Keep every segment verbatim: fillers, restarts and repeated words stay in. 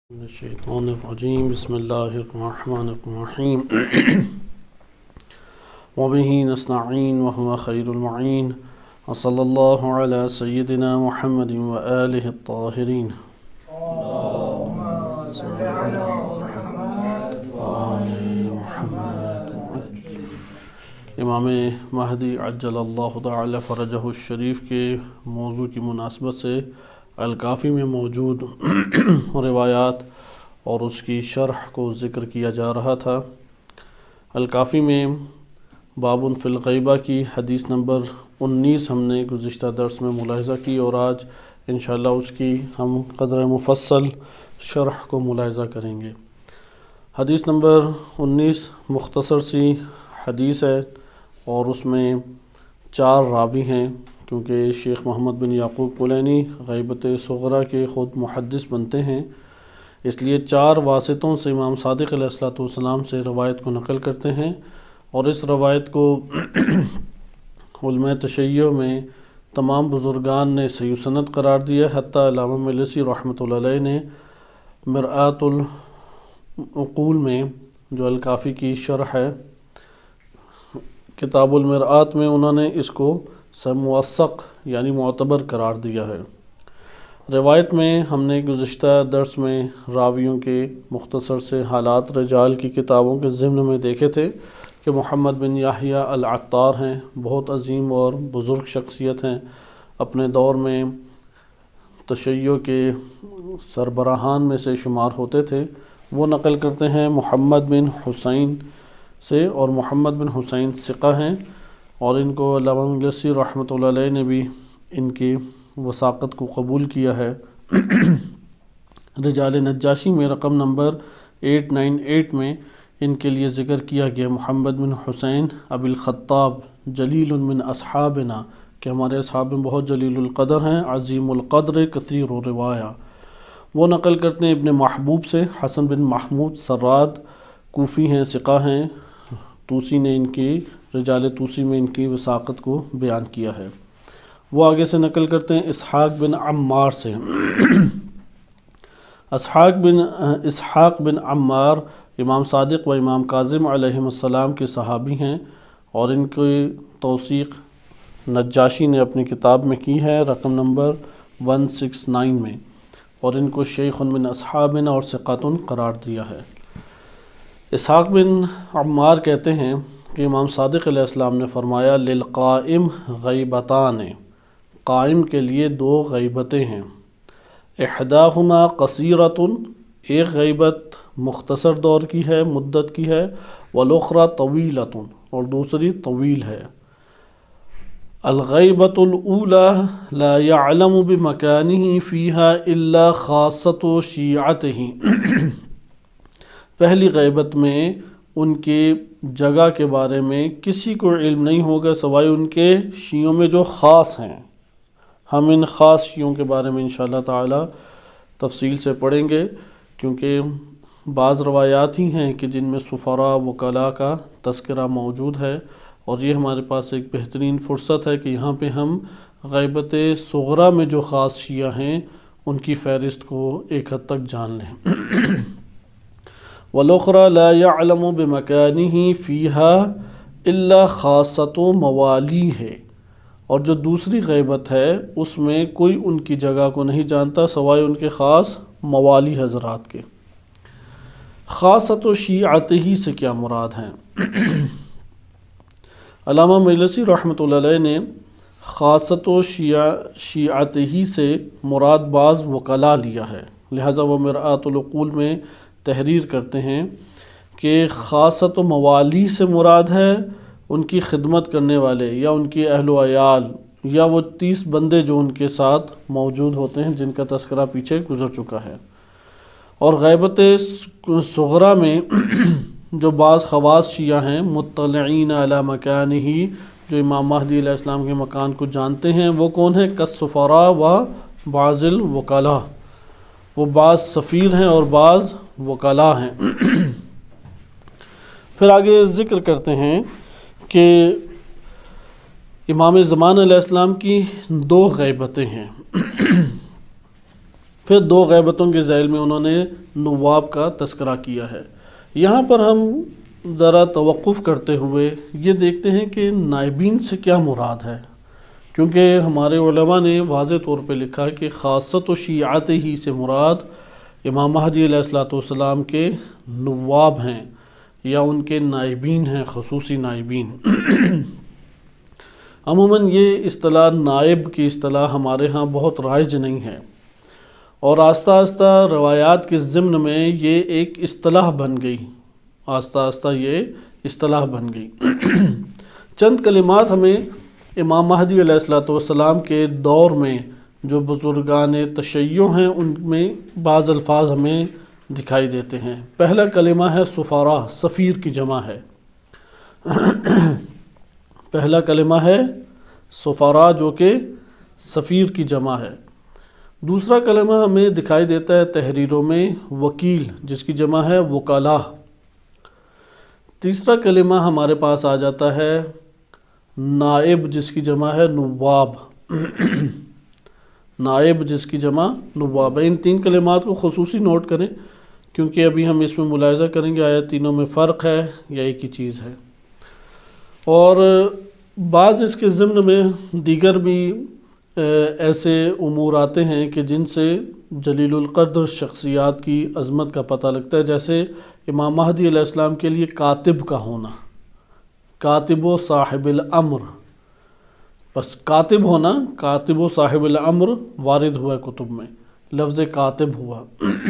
من الشیطان الرجیم بسم اللہ الرحمن الرحیم وبہ نستعین وهو خیر المعین وصلی اللہ علی سیدنا محمد وآلہ الطاہرین اللہم صل علی محمد وآل محمد۔ امام مہدی عجل اللہ تعالی فرجہ الشریف کے موضوع کی مناسبت سے الکافی میں موجود روایات اور اس کی شرح کو ذکر کیا جا رہا تھا۔ الکافی میں باب فی الغیبہ کی حدیث نمبر انیس ہم نے گزشتہ درس میں ملاحظہ کی، اور آج انشاءاللہ اس کی ہم قدر مفصل شرح کو ملاحظہ کریں گے۔ حدیث نمبر انیس مختصر سی حدیث ہے اور اس میں چار راوی ہیں، کیونکہ شیخ محمد بن یعقوب کلینی غیبت صغرا کے خود محدث بنتے ہیں، اس لیے چار واسطوں سے امام صادق علیہ الصلوۃ والسلام سے روایت کو نقل کرتے ہیں، اور اس روایت کو علماء تشیع میں تمام بزرگان نے صحیح سند قرار دیا، حتیٰ علامہ مجلسی رحمۃ اللہ علیہ نے مرآۃ العقول میں جو الکافی کی شرح ہے کتاب المرآۃ میں انہوں نے اس کو موثق یعنی معتبر قرار دیا ہے۔ روایت میں ہم نے گزشتہ درس میں راویوں کے مختصر سے حالات رجال کی کتابوں کے ضمن میں دیکھے تھے کہ محمد بن یحییٰ العطار ہیں، بہت عظیم اور بزرگ شخصیت ہیں، اپنے دور میں تشیع کے سربراہان میں سے شمار ہوتے تھے۔ وہ نقل کرتے ہیں محمد بن حسین سے، اور محمد بن حسین ثقہ ہیں، اور ان کو علامہ مجلسی رحمۃ اللہ علیہ نے بھی ان کی وثاقت کو قبول کیا ہے۔ رجال نجاشی میں رقم نمبر ایٹ نائن ایٹ میں ان کے لیے ذکر کیا گیا محمد بن حسین ابی الخطاب جلیل من اصحابنا، کہ ہمارے اصحاب میں بہت جلیل القدر ہیں، عظیم القدر کثیر الروایہ۔ وہ نقل کرتے ہیں ابن محبوب سے، حسن بن محمود سراد کوفی ہیں، ثقہ ہیں، توسی نے ان کی رجال توسی میں ان کی وثاقت کو بیان کیا ہے۔ وہ آگے سے نقل کرتے ہیں اسحاق بن عمار سے۔ اسحاق بن اسحاق بن عمار امام صادق و امام کاظم علیہ السلام کے صحابی ہیں، اور ان کی توثیق نجاشی نے اپنی کتاب میں کی ہے رقم نمبر ون سکس نائن میں، اور ان کو شیخ من اصحابنا اور ثقۃ قرار دیا ہے۔ اسحاق بن عمار کہتے ہیں کہ امام صادق علیہ السلام نے فرمایا للقائم غیبتان، قائم کے لیے دو غیبتیں ہیں، احداہما قصیرۃ، ایک غیبت مختصر دور کی ہے، مدت کی ہے، والاخری طویلۃ، اور دوسری طویل ہے۔ الغیبۃ الاولی لا یعلم بمکانہ فیہا الا خاصۃ شیعتہ، پہلی غیبت میں ان کی جگہ کے بارے میں کسی کو علم نہیں ہوگا سوائے ان کے شیعوں میں جو خاص ہیں۔ ہم ان خاص شیعوں کے بارے میں انشاءاللہ تعالی تفصیل سے پڑھیں گے، کیونکہ بعض روایات ہی ہیں کہ جن میں سفراء وکلاء کا تذکرہ موجود ہے، اور یہ ہمارے پاس ایک بہترین فرصت ہے کہ یہاں پہ ہم غیبت صغرا میں جو خاص شیعہ ہیں ان کی فہرست کو ایک حد تک جان لیں۔ وَالْأُخْرَى لَا يَعْلَمُ بِمَكَانِهِ فِيهَا إِلَّا خَاصَّةُ مَوَالِيهِ، اور جو دوسری غیبت ہے اس میں کوئی ان کی جگہ کو نہیں جانتا سوائے ان کے خاص موالی حضرات کے۔ خاصۃ شیعتہ سے کیا مراد ہیں؟ علامہ مجلسی رحمۃ اللہ علیہ نے خاصۃ شیعتہ سے مراد بعض وکلاء لیا ہے، لہذا وہ مرآۃ العقول میں تحریر کرتے ہیں کہ خاصت و موالی سے مراد ہے ان کی خدمت کرنے والے، یا ان کی اہل و عیال، یا وہ تیس بندے جو ان کے ساتھ موجود ہوتے ہیں جن کا تذکرہ پیچھے گزر چکا ہے۔ اور غیبت صغرا میں جو بعض خواص شیعہ ہیں مطلعین علی مکانہ، جو امام مہدی علیہ السلام کے مکان کو جانتے ہیں، وہ کون ہیں؟ کالسفراء و بعض الوکلاء، وہ بعض سفیر ہیں اور بعض وکلاء ہیں۔ پھر آگے ذکر کرتے ہیں کہ امام زمان علیہ السلام کی دو غیبتیں ہیں۔ پھر دو غیبتوں کے ذیل میں انہوں نے نواب کا تذکرہ کیا ہے۔ یہاں پر ہم ذرا توقف کرتے ہوئے یہ دیکھتے ہیں کہ نائبین سے کیا مراد ہے، کیونکہ ہمارے علماء نے واضح طور پہ لکھا ہے کہ خاصت و شیعت ہی سے مراد امام مہدی علیہ الصلوۃ والسلام کے نواب ہیں یا ان کے نائبین ہیں، خصوصی نائبین۔ عموماً یہ اصطلاح نائب کی اصطلاح ہمارے ہاں بہت رائج نہیں ہے، اور آہستہ آہستہ روایات کے ضمن میں یہ ایک اصطلاح بن گئی، آہستہ آہستہ یہ اصطلاح بن گئی۔ چند کلمات ہمیں امام مہدی علیہ الصلوۃ والسلام کے دور میں جو بزرگان تشیع ہیں ان میں بعض الفاظ ہمیں دکھائی دیتے ہیں۔ پہلا کلمہ ہے سفراء، سفیر کی جمع ہے۔ پہلا کلمہ ہے سفراء جو کہ سفیر کی جمع ہے۔ دوسرا کلمہ ہمیں دکھائی دیتا ہے تحریروں میں وکیل، جس کی جمع ہے وکلاء۔ تیسرا کلمہ ہمارے پاس آ جاتا ہے نائب، جس کی جمع ہے نواب۔ نائب جس کی جمع نواب ہے۔ ان تین کلمات کو خصوصی نوٹ کریں، کیونکہ ابھی ہم اس میں ملاحظہ کریں گے آیا تینوں میں فرق ہے یا ایک ہی چیز ہے۔ اور بعض اس کے ضمن میں دیگر بھی ایسے امور آتے ہیں کہ جن سے جلیل القدر شخصیات کی عظمت کا پتہ لگتا ہے، جیسے امام مہدی علیہ السلام کے لیے کاتب کا ہونا، کاتب و صاحب الامر۔ بس کاتب ہونا، کاتب و صاحب الامر وارد ہوا ہے کتب میں، لفظ کاتب ہوا۔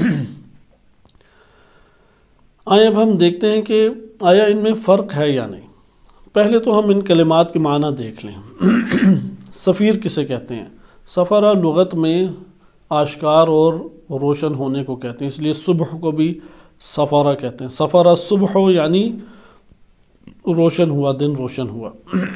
آئے اب ہم دیکھتے ہیں کہ آیا ان میں فرق ہے یا نہیں۔ پہلے تو ہم ان کلمات کے معنی دیکھ لیں۔ سفیر کسے کہتے ہیں؟ سفرہ لغت میں آشکار اور روشن ہونے کو کہتے ہیں، اس لیے صبح کو بھی سفرہ کہتے ہیں۔ سفرہ صبح یعنی روشن ہوا، دن روشن ہوا۔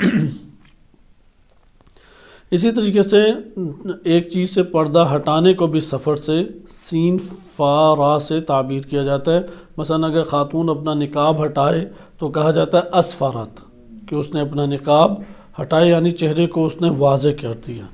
اسی طریقے سے ایک چیز سے پردہ ہٹانے کو بھی سفر سے سین فا را سے تعبیر کیا جاتا ہے۔ مثلا اگر خاتون اپنا نقاب ہٹائے تو کہا جاتا ہے اسفرت، کہ اس نے اپنا نقاب ہٹائے، یعنی چہرے کو اس نے واضح کر دیا۔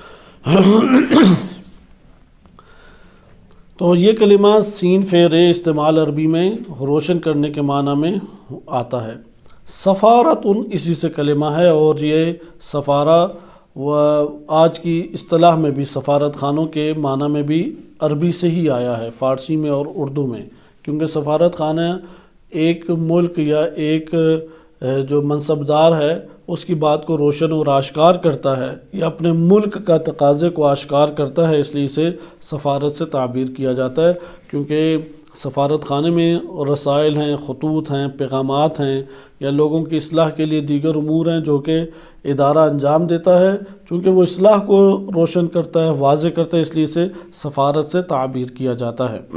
تو یہ کلمہ سین فے رے استعمال عربی میں روشن کرنے کے معنی میں آتا ہے۔ سفارتن اسی سے کلمہ ہے، اور یہ سفارہ و آج کی اصطلاح میں بھی سفارت خانوں کے معنی میں بھی عربی سے ہی آیا ہے، فارسی میں اور اردو میں، کیونکہ سفارت خانہ ایک ملک یا ایک جو منصبدار ہے اس کی بات کو روشن اور آشکار کرتا ہے، یا اپنے ملک کا تقاضے کو آشکار کرتا ہے، اس لیے اسے سفارت سے تعبیر کیا جاتا ہے۔ کیونکہ سفارت خانے میں رسائل ہیں، خطوط ہیں، پیغامات ہیں، یا لوگوں کی اصلاح کے لیے دیگر امور ہیں جو کہ ادارہ انجام دیتا ہے، چونکہ وہ اصلاح کو روشن کرتا ہے، واضح کرتا ہے، اس لیے اسے سفارت سے تعبیر کیا جاتا ہے۔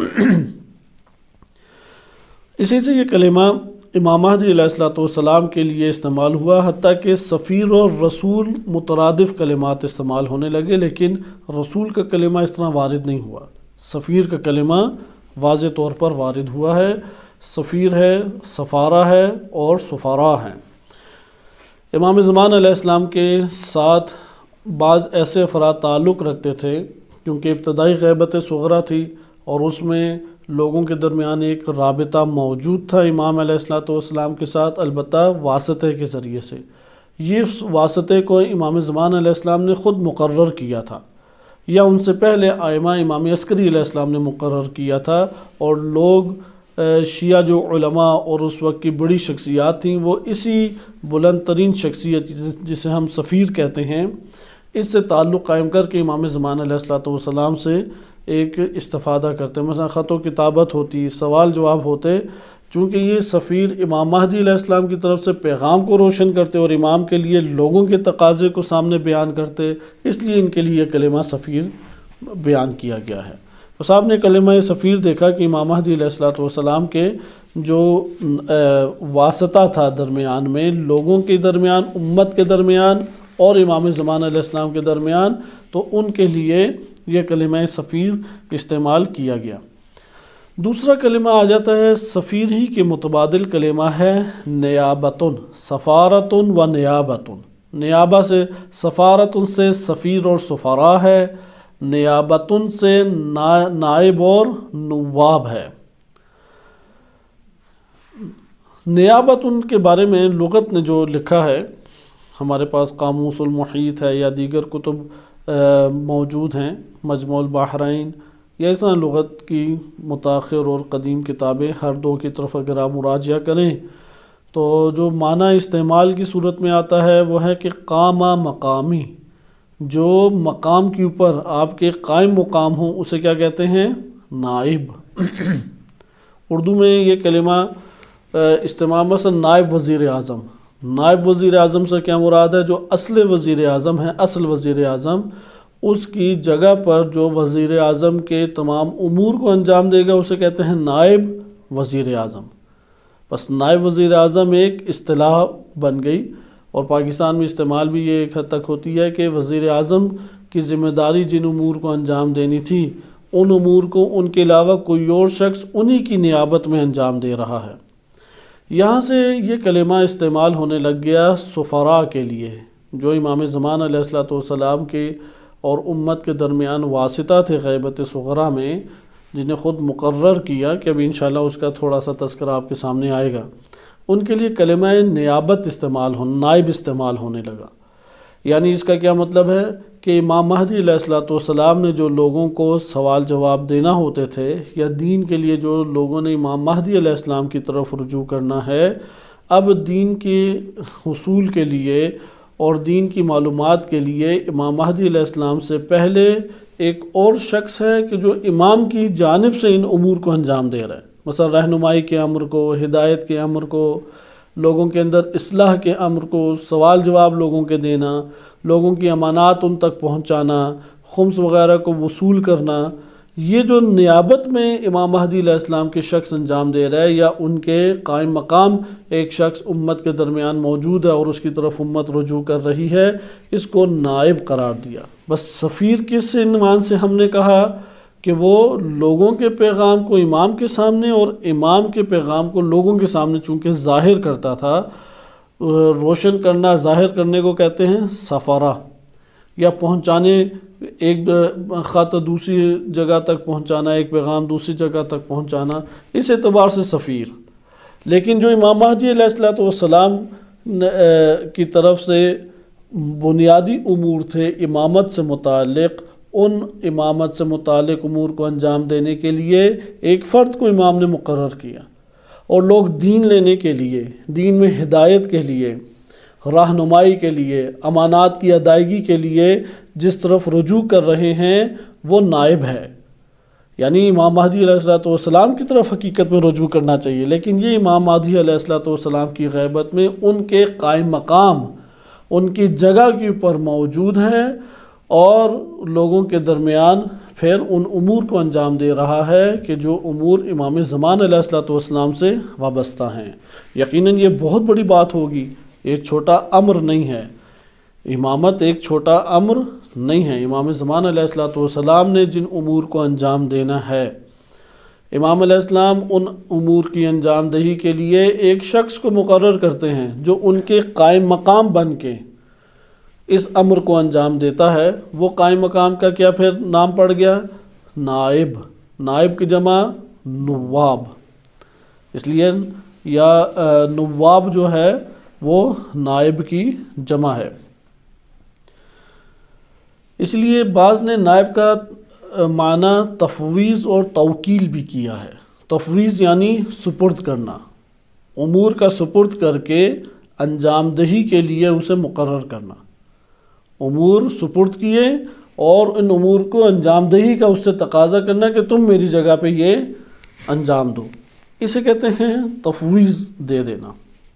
اسی سے یہ کلمہ امام مہدی علیہ الصلوۃ والسلام کے لیے استعمال ہوا، حتیٰ کہ سفیر اور رسول مترادف کلمات استعمال ہونے لگے، لیکن رسول کا کلمہ اس طرح وارد نہیں ہوا۔ سفیر کا کلمہ واضح طور پر وارد ہوا ہے۔ سفیر ہے، سفارہ ہے اور سفراء ہیں۔ امام زمان علیہ السلام کے ساتھ بعض ایسے افراد تعلق رکھتے تھے، کیونکہ ابتدائی غیبت صغریٰ تھی اور اس میں لوگوں کے درمیان ایک رابطہ موجود تھا امام علیہ الصلوۃ والسلام کے ساتھ، البتہ واسطے کے ذریعے سے۔ یہ واسطے کو امام زمان علیہ السلام نے خود مقرر کیا تھا، یا ان سے پہلے آئمہ امام عسکری علیہ السلام نے مقرر کیا تھا، اور لوگ شیعہ جو علماء اور اس وقت کی بڑی شخصیات تھیں، وہ اسی بلند ترین شخصیت جسے ہم سفیر کہتے ہیں، اس سے تعلق قائم کر کے امام زمان علیہ الصلوۃ والسلام سے ایک استفادہ کرتے ہیں۔ مثلا خط و کتابت ہوتی، سوال جواب ہوتے، چونکہ یہ سفیر امام مہدی علیہ السلام کی طرف سے پیغام کو روشن کرتے اور امام کے لیے لوگوں کے تقاضے کو سامنے بیان کرتے، اس لیے ان کے لیے یہ کلمہ سفیر بیان کیا گیا ہے۔ تو صاحب نے کلمہ سفیر دیکھا کہ امام مہدی علیہ الصلوۃ والسلام کے جو واسطہ تھا درمیان میں، لوگوں کے درمیان، امت کے درمیان اور امام زمان علیہ السلام کے درمیان، تو ان کے لیے یہ کلمہ سفیر استعمال کیا گیا۔ دوسرا کلمہ آ جاتا ہے سفیر ہی کے متبادل کلمہ ہے نیابتن، سفارتن و نیابتن۔ نیابہ سے سفارتن سے سفیر اور سفراء ہے، نیابتن سے نائب اور نواب ہے۔ نیابتن کے بارے میں لغت نے جو لکھا ہے، ہمارے پاس قاموس المحیط ہے یا دیگر کتب موجود ہیں، مجموع البحرین، یا اس طرح لغت کی متاخر اور قدیم کتابیں، ہر دو کی طرف اگر آپ مراجعہ کریں تو جو معنی استعمال کی صورت میں آتا ہے وہ ہے کہ قامہ مقامی، جو مقام کے اوپر آپ کے قائم مقام ہوں اسے کیا کہتے ہیں؟ نائب۔ اردو میں یہ کلمہ استعمال مثلا نائب وزیر اعظم، نائب وزیر اعظم سے کیا مراد ہے؟ جو اصل وزیر اعظم ہے، اصل وزیر اعظم، اس کی جگہ پر جو وزیر اعظم کے تمام امور کو انجام دے گا اسے کہتے ہیں نائب وزیر اعظم۔ بس نائب وزیر اعظم ایک اصطلاح بن گئی، اور پاکستان میں استعمال بھی یہ ایک حد تک ہوتی ہے کہ وزیر اعظم کی ذمہ داری جن امور کو انجام دینی تھی ان امور کو ان کے علاوہ کوئی اور شخص انہی کی نیابت میں انجام دے رہا ہے۔ یہاں سے یہ کلمہ استعمال ہونے لگ گیا سفراء کے لیے، جو امام زمان علیہ الصلوۃ والسلام کے اور امت کے درمیان واسطہ تھے غیبت صغریٰ میں، جنہیں خود مقرر کیا کہ ابھی انشاءاللہ اس کا تھوڑا سا تذکرہ آپ کے سامنے آئے گا۔ ان کے لیے کلمہ نیابت استعمال ہو نائب استعمال ہونے لگا۔ یعنی اس کا کیا مطلب ہے کہ امام مہدی علیہ الصلوۃ والسلام نے جو لوگوں کو سوال جواب دینا ہوتے تھے، یا دین کے لیے جو لوگوں نے امام مہدی علیہ السلام کی طرف رجوع کرنا ہے، اب دین کے حصول کے لیے اور دین کی معلومات کے لیے امام مہدی علیہ السلام سے پہلے ایک اور شخص ہے کہ جو امام کی جانب سے ان امور کو انجام دے رہا ہے، مثلا رہنمائی کے امر کو، ہدایت کے امر کو، لوگوں کے اندر اصلاح کے امر کو، سوال جواب لوگوں کے دینا، لوگوں کی امانات ان تک پہنچانا، خمس وغیرہ کو وصول کرنا، یہ جو نیابت میں امام مہدی علیہ السلام کے شخص انجام دے رہا ہے، یا ان کے قائم مقام ایک شخص امت کے درمیان موجود ہے اور اس کی طرف امت رجوع کر رہی ہے، اس کو نائب قرار دیا۔ بس سفیر کس عنوان سے ہم نے کہا کہ وہ لوگوں کے پیغام کو امام کے سامنے اور امام کے پیغام کو لوگوں کے سامنے چونکہ ظاہر کرتا تھا، روشن کرنا، ظاہر کرنے کو کہتے ہیں سفارہ، یا پہنچانے، ایک خط دوسری جگہ تک پہنچانا، ایک پیغام دوسری جگہ تک پہنچانا، اس اعتبار سے سفیر۔ لیکن جو امام مہدی علیہ الصلوۃ والسلام کی طرف سے بنیادی امور تھے امامت سے متعلق، ان امامت سے متعلق امور کو انجام دینے کے لیے ایک فرد کو امام نے مقرر کیا، اور لوگ دین لینے کے لیے، دین میں ہدایت کے لیے، رہنمائی کے لیے، امانات کی ادائیگی کے لیے جس طرف رجوع کر رہے ہیں وہ نائب ہے۔ یعنی امام مہدی علیہ الصلوۃ والسلام کی طرف حقیقت میں رجوع کرنا چاہیے، لیکن یہ امام مہدی علیہ الصلوۃ والسلام کی غیبت میں ان کے قائم مقام، ان کی جگہ کے اوپر موجود ہے، اور لوگوں کے درمیان پھر ان امور کو انجام دے رہا ہے کہ جو امور امام زمان علیہ الصلوۃ والسلام سے وابستہ ہیں۔ یقیناً یہ بہت بڑی بات ہوگی، ایک چھوٹا امر نہیں ہے، امامت ایک چھوٹا امر نہیں ہے۔ امام زمان علیہ الصلوۃ والسلام نے جن امور کو انجام دینا ہے، امام علیہ السلام ان امور کی انجام دہی کے لیے ایک شخص کو مقرر کرتے ہیں جو ان کے قائم مقام بن کے اس امر کو انجام دیتا ہے۔ وہ قائم مقام کا کیا پھر نام پڑ گیا؟ نائب۔ نائب کی جمع نواب، اس لیے یا نواب جو ہے وہ نائب کی جمع ہے۔ اس لیے بعض نے نائب کا معنی تفویض اور توکیل بھی کیا ہے۔ تفویض یعنی سپرد کرنا، امور کا سپرد کر کے انجام دہی کے لیے اسے مقرر کرنا، امور سپرد کیے اور ان امور کو انجام دہی کا اس سے تقاضا کرنا کہ تم میری جگہ پہ یہ انجام دو، اسے کہتے ہیں تفویض دے دینا۔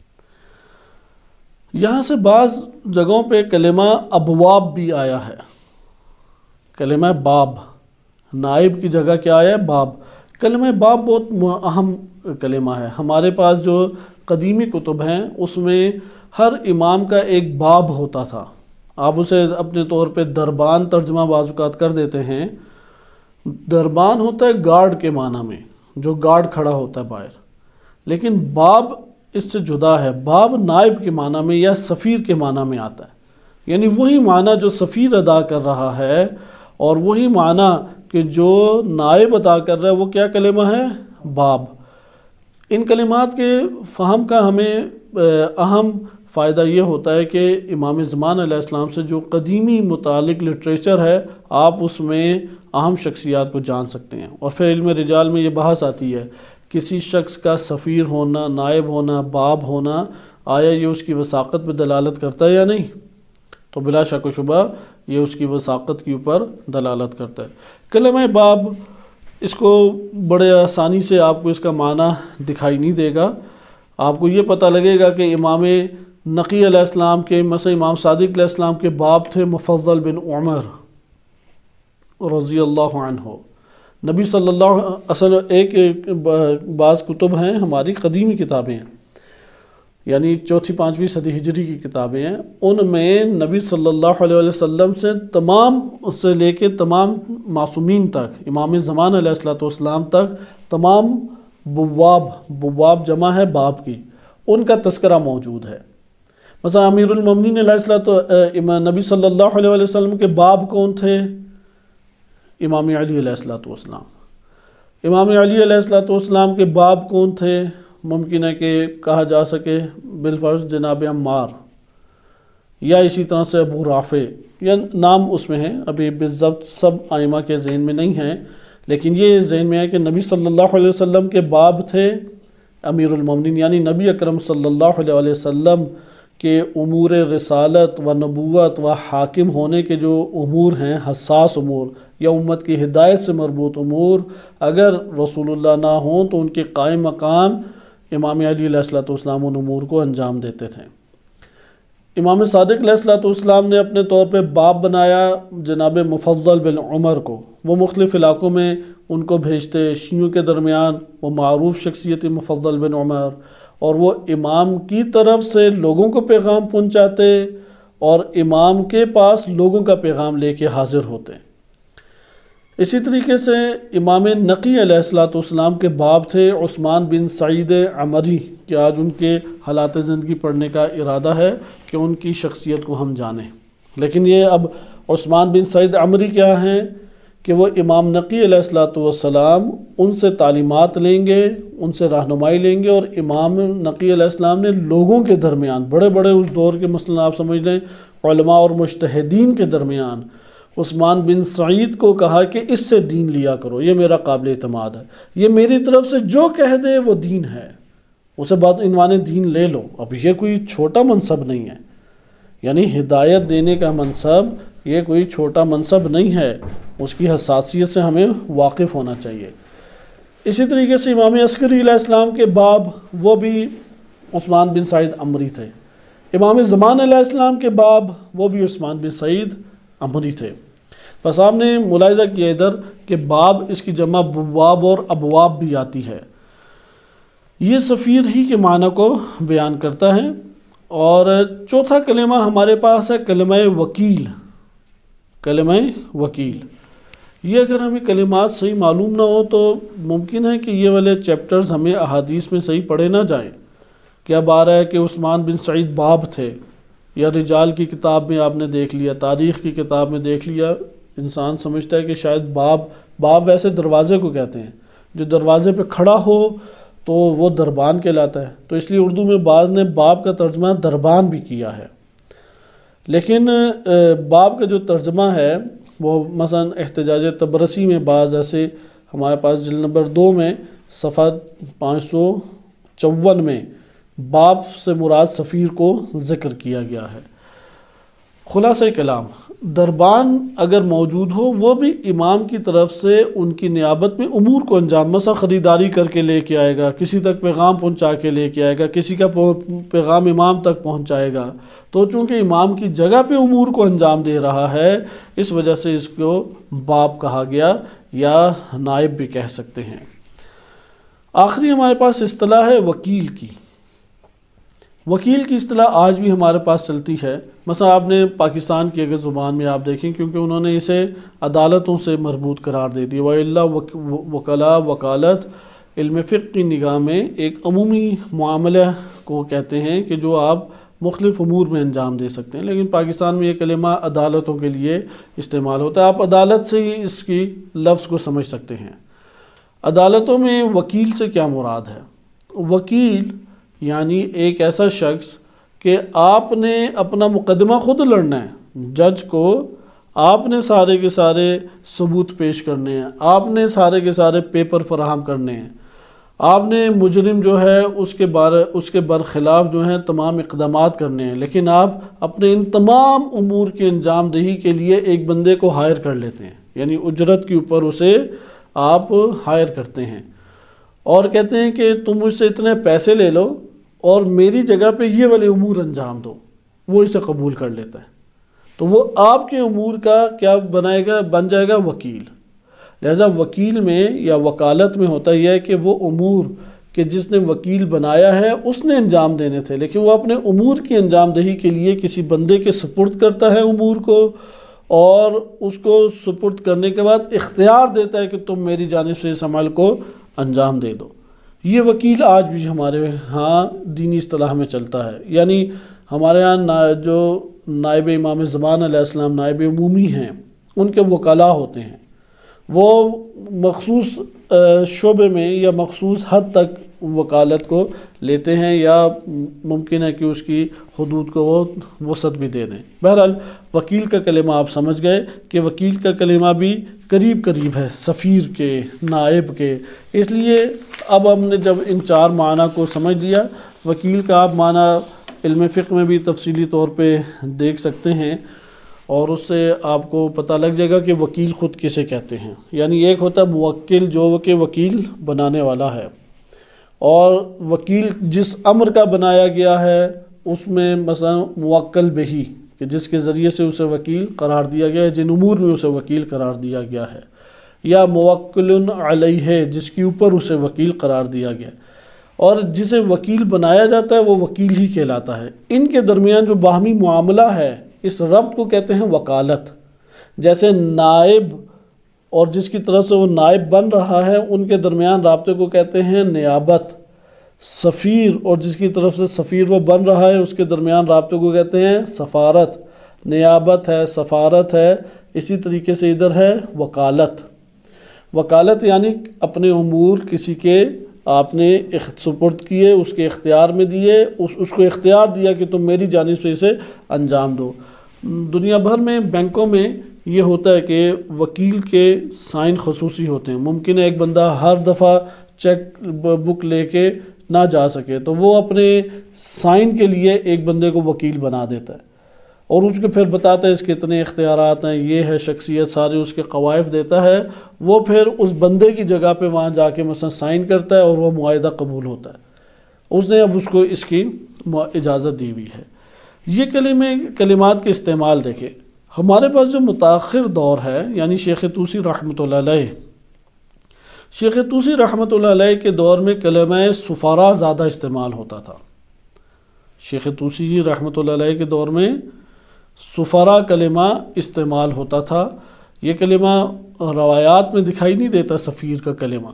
یہاں سے بعض جگہوں پہ کلمہ ابواب بھی آیا ہے، کلمہ باب، نائب کی جگہ کیا آیا ہے؟ باب۔ کلمہ باب بہت اہم کلمہ ہے۔ ہمارے پاس جو قدیمی کتب ہیں اس میں ہر امام کا ایک باب ہوتا تھا، آپ اسے اپنے طور پہ دربان ترجمہ بعض اوقات کر دیتے ہیں۔ دربان ہوتا ہے گارڈ کے معنی میں، جو گارڈ کھڑا ہوتا ہے باہر، لیکن باب اس سے جدا ہے۔ باب نائب کے معنی میں یا سفیر کے معنی میں آتا ہے، یعنی وہی معنی جو سفیر ادا کر رہا ہے، اور وہی معنی کہ جو نائب عطا کر رہا ہے وہ کیا کلمہ ہے؟ باب۔ ان کلمات کے فہم کا ہمیں اہم فائدہ یہ ہوتا ہے کہ امام زمان علیہ السلام سے جو قدیمی متعلق لٹریچر ہے آپ اس میں اہم شخصیات کو جان سکتے ہیں۔ اور پھر علم رجال میں یہ بحث آتی ہے کسی شخص کا سفیر ہونا، نائب ہونا، باب ہونا، آیا یہ اس کی وثاقت پہ دلالت کرتا ہے یا نہیں؟ تو بلا شک و شبہ یہ اس کی وثاقت کے اوپر دلالت کرتا ہے۔ کلمہ باب اس کو بڑے آسانی سے آپ کو اس کا معنی دکھائی نہیں دے گا، آپ کو یہ پتہ لگے گا کہ امام نقی علیہ السلام کے مثلا امام صادق علیہ السلام کے باب تھے مفضل بن عمر رضی اللہ عنہ۔ نبی صلی اللہ اصل ایک بعض کتب ہیں ہماری قدیمی کتابیں ہیں، یعنی چوتھی پانچویں صدی ہجری کی کتابیں ہیں، ان میں نبی صلی اللہ علیہ وسلم سے تمام اس سے لے کے تمام معصومین تک، امام زمان علیہ السلام تک تمام بواب، بواب جمع ہے باب کی، ان کا تذکرہ موجود ہے۔ مثلا امیر المومنین علیہ السلام نبی صلی اللہ علیہ وسلم کے باب کون تھے؟ امام علی علیہ السلام۔ امام علی علیہ السلام کے باب کون تھے؟ ممکن ہے کہ کہا جا سکے بالفرض جناب عمار، یا اسی طرح سے ابو رافع، یا نام اس میں ہیں، ابھی بالضبط سب ائمہ کے ذہن میں نہیں ہیں، لیکن یہ ذہن میں ہے کہ نبی صلی اللہ علیہ وسلم کے باب تھے امیر المومنین، یعنی نبی اکرم صلی اللہ علیہ وسلم کہ امور رسالت و نبوت و حاکم ہونے کے جو امور ہیں، حساس امور یا امت کی ہدایت سے مربوط امور، اگر رسول اللہ نہ ہوں تو ان کے قائم مقام امام علی علیہ السلام ان امور کو انجام دیتے تھے۔ امام صادق علیہ السلام نے اپنے طور پہ باب بنایا جناب مفضل بن عمر کو، وہ مختلف علاقوں میں ان کو بھیجتے، شیعوں کے درمیان وہ معروف شخصیت مفضل بن عمر، اور وہ امام کی طرف سے لوگوں کو پیغام پہنچاتے اور امام کے پاس لوگوں کا پیغام لے کے حاضر ہوتے۔ اسی طریقے سے امام نقی علیہ السلام کے باب تھے عثمان بن سعید عمری، کہ آج ان کے حالات زندگی پڑھنے کا ارادہ ہے کہ ان کی شخصیت کو ہم جانیں، لیکن یہ اب عثمان بن سعید عمری کیا ہیں کہ وہ امام نقی علیہ السلام ان سے تعلیمات لیں گے، ان سے رہنمائی لیں گے، اور امام نقی علیہ السلام نے لوگوں کے درمیان بڑے بڑے اس دور کے مثلا آپ سمجھ لیں علماء اور مجتہدین کے درمیان عثمان بن سعید کو کہا کہ اس سے دین لیا کرو، یہ میرا قابل اعتماد ہے، یہ میری طرف سے جو کہہ دے وہ دین ہے، اسے بات عنوان دین لے لو۔ اب یہ کوئی چھوٹا منصب نہیں ہے، یعنی ہدایت دینے کا منصب یہ کوئی چھوٹا منصب نہیں ہے، اس کی حساسیت سے ہمیں واقف ہونا چاہیے۔ اسی طریقے سے امام عسکری علیہ السلام کے باب وہ بھی عثمان بن سعید عمری تھے، امام زمان علیہ السلام کے باب وہ بھی عثمان بن سعید عمری تھے۔ بس آپ نے ملاحظہ کیا ادھر کہ باب اس کی جمع بواب اور ابواب بھی آتی ہے، یہ سفیر ہی کے معنی کو بیان کرتا ہے۔ اور چوتھا کلمہ ہمارے پاس ہے کلمہ وکیل، کلمہ وکیل۔ یہ اگر ہمیں کلمات صحیح معلوم نہ ہو تو ممکن ہے کہ یہ والے چیپٹرز ہمیں احادیث میں صحیح پڑھے نہ جائیں، کہ اب آ رہا ہے کہ عثمان بن سعید باب تھے، یا رجال کی کتاب میں آپ نے دیکھ لیا، تاریخ کی کتاب میں دیکھ لیا، انسان سمجھتا ہے کہ شاید باب باب ویسے دروازے کو کہتے ہیں، جو دروازے پہ کھڑا ہو تو وہ دربان کہلاتا ہے، تو اس لیے اردو میں بعض نے باب کا ترجمہ دربان بھی کیا ہے، لیکن باب کا جو ترجمہ ہے وہ مثلا احتجاج تبرسی میں بعض ایسے ہمارے پاس جلد نمبر دو میں صفحہ پانچ سو چون میں باب سے مراد سفیر کو ذکر کیا گیا ہے۔ خلاصہ کلام، دربان اگر موجود ہو وہ بھی امام کی طرف سے ان کی نیابت میں امور کو انجام، مثلا خریداری کر کے لے کے آئے گا، کسی تک پیغام پہنچا کے لے کے آئے گا، کسی کا پیغام امام تک پہنچائے گا، تو چونکہ امام کی جگہ پہ امور کو انجام دے رہا ہے اس وجہ سے اس کو باب کہا گیا، یا نائب بھی کہہ سکتے ہیں۔ آخری ہمارے پاس اصطلاح ہے وکیل کی۔ وکیل کی اصطلاح آج بھی ہمارے پاس چلتی ہے، مثلا آپ نے پاکستان کی اگر زبان میں آپ دیکھیں، کیونکہ انہوں نے اسے عدالتوں سے مربوط قرار دے دی، وَإِلَّا وکلا وکالت علم فقہ کی نگاہ میں ایک عمومی معاملہ کو کہتے ہیں کہ جو آپ مختلف امور میں انجام دے سکتے ہیں، لیکن پاکستان میں یہ کلمہ عدالتوں کے لیے استعمال ہوتا ہے۔ آپ عدالت سے ہی اس کی لفظ کو سمجھ سکتے ہیں۔ عدالتوں میں وکیل سے کیا مراد ہے؟ وکیل یعنی ایک ایسا شخص کہ آپ نے اپنا مقدمہ خود لڑنا ہے، جج کو آپ نے سارے کے سارے ثبوت پیش کرنے ہیں، آپ نے سارے کے سارے پیپر فراہم کرنے ہیں، آپ نے مجرم جو ہے اس کے بارے اس کے برخلاف جو ہیں تمام اقدامات کرنے ہیں، لیکن آپ اپنے ان تمام امور کی انجام دہی کے لیے ایک بندے کو ہائر کر لیتے ہیں، یعنی اجرت کے اوپر اسے آپ ہائر کرتے ہیں اور کہتے ہیں کہ تم مجھ سے اتنے پیسے لے لو اور میری جگہ پہ یہ والے امور انجام دو، وہ اسے قبول کر لیتا ہے، تو وہ آپ کے امور کا کیا بنائے گا؟ بن جائے گا وکیل۔ لہذا وکیل میں یا وکالت میں ہوتا یہ ہے کہ وہ امور کہ جس نے وکیل بنایا ہے اس نے انجام دینے تھے، لیکن وہ اپنے امور کی انجام دہی کے لیے کسی بندے کے سپرد کرتا ہے امور کو، اور اس کو سپرد کرنے کے بعد اختیار دیتا ہے کہ تم میری جانب سے اس عمل کو انجام دے دو۔ یہ وکیل آج بھی ہمارے ہاں دینی اصطلاح میں چلتا ہے، یعنی ہمارے ہاں جو نائب امام زمان علیہ السلام نائب عمومی ہیں ان کے وکلاء ہوتے ہیں، وہ مخصوص شعبے میں یا مخصوص حد تک وکالت کو لیتے ہیں، یا ممکن ہے کہ اس کی حدود کو وہ وسعت بھی دے دیں۔ بہرحال وکیل کا کلمہ آپ سمجھ گئے کہ وکیل کا کلمہ بھی قریب قریب ہے سفیر کے، نائب کے، اس لیے اب ہم نے جب ان چار معنی کو سمجھ لیا، وکیل کا آپ معنی علم فقہ میں بھی تفصیلی طور پہ دیکھ سکتے ہیں، اور اس سے آپ کو پتہ لگ جائے گا کہ وکیل خود کسے کہتے ہیں۔ یعنی ایک ہوتا ہے موکل جو کہ وکیل بنانے والا ہے، اور وکیل جس امر کا بنایا گیا ہے اس میں مثلا موکل بہی کہ جس کے ذریعے سے اسے وکیل قرار دیا گیا ہے، جن امور میں اسے وکیل قرار دیا گیا ہے، یا موکل علیہ جس کے اوپر اسے وکیل قرار دیا گیا ہے، اور جسے وکیل بنایا جاتا ہے وہ وکیل ہی کہلاتا ہے۔ ان کے درمیان جو باہمی معاملہ ہے اس ربط کو کہتے ہیں وکالت۔ جیسے نائب اور جس کی طرف سے وہ نائب بن رہا ہے ان کے درمیان رابطے کو کہتے ہیں نیابت۔ سفیر اور جس کی طرف سے سفیر وہ بن رہا ہے اس کے درمیان رابطے کو کہتے ہیں سفارت۔ نیابت ہے، سفارت ہے، اسی طریقے سے ادھر ہے وکالت۔ وکالت یعنی اپنے امور کسی کے آپ نے سپرد کیے، اس کے اختیار میں دیے، اس اس کو اختیار دیا کہ تم میری جانب سے اسے انجام دو۔ دنیا بھر میں بینکوں میں یہ ہوتا ہے کہ وکیل کے سائن خصوصی ہوتے ہیں۔ ممکن ہے ایک بندہ ہر دفعہ چیک بک لے کے نہ جا سکے تو وہ اپنے سائن کے لیے ایک بندے کو وکیل بنا دیتا ہے، اور اس کو پھر بتاتا ہے اس کے اتنے اختیارات ہیں، یہ ہے شخصیت، سارے اس کے قوائف دیتا ہے، وہ پھر اس بندے کی جگہ پہ وہاں جا کے مثلا سائن کرتا ہے اور وہ معاہدہ قبول ہوتا ہے، اس نے اب اس کو اس کی اجازت دی ہوئی ہے۔ یہ کلمے کلمات کے استعمال دیکھیں، ہمارے پاس جو متاخر دور ہے یعنی شیخ طوسی رحمۃ اللہ علیہ، شیخ طوسی رحمۃ اللہ علیہ کے دور میں کلمہ سفراء زیادہ استعمال ہوتا تھا۔ شیخ طوسی جی رحمۃ اللہ علیہ کے دور میں سفراء کلمہ استعمال ہوتا تھا۔ یہ کلمہ روایات میں دکھائی نہیں دیتا، سفیر کا کلمہ،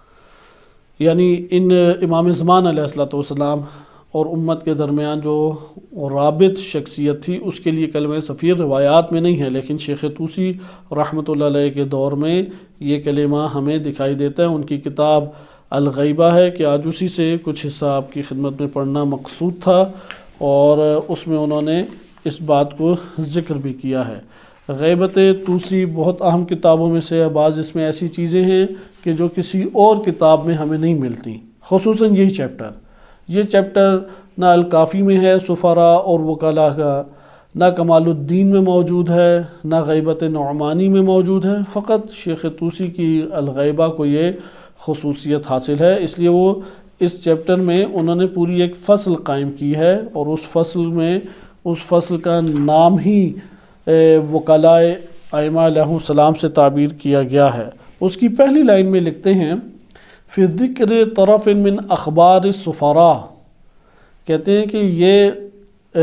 یعنی ان امام زمان علیہ الصلوۃ والسلام اور امت کے درمیان جو رابط شخصیت تھی اس کے لیے کلمہ سفیر روایات میں نہیں ہے، لیکن شیخ طوسی رحمۃ اللہ علیہ کے دور میں یہ کلمہ ہمیں دکھائی دیتا ہے۔ ان کی کتاب الغیبہ ہے کہ آج اسی سے کچھ حصہ آپ کی خدمت میں پڑھنا مقصود تھا، اور اس میں انہوں نے اس بات کو ذکر بھی کیا ہے۔ غیبت طوسی بہت اہم کتابوں میں سے ہے، بعض اس میں ایسی چیزیں ہیں کہ جو کسی اور کتاب میں ہمیں نہیں ملتی، خصوصاً یہی چیپٹر یہ چیپٹر نہ الکافی میں ہے سفراء اور وکلاء کا، نہ کمال الدین میں موجود ہے، نہ غیبت نعمانی میں موجود ہے، فقط شیخ طوسی کی الغیبہ کو یہ خصوصیت حاصل ہے، اس لیے وہ اس چیپٹر میں انہوں نے پوری ایک فصل قائم کی ہے، اور اس فصل میں اس فصل کا نام ہی وکلاء ائمہ علیہ السلام سے تعبیر کیا گیا ہے۔ اس کی پہلی لائن میں لکھتے ہیں فی ذکر طرف من اخبار السفراء، کہتے ہیں کہ یہ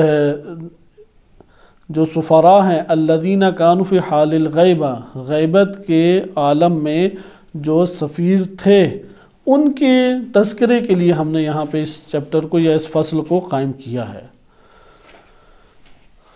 جو سفراء ہیں الذین کانوا فی حال الغیبہ، غیبت کے عالم میں جو سفیر تھے، ان کے تذکرے کے لیے ہم نے یہاں پہ اس چیپٹر کو یا اس فصل کو قائم کیا ہے۔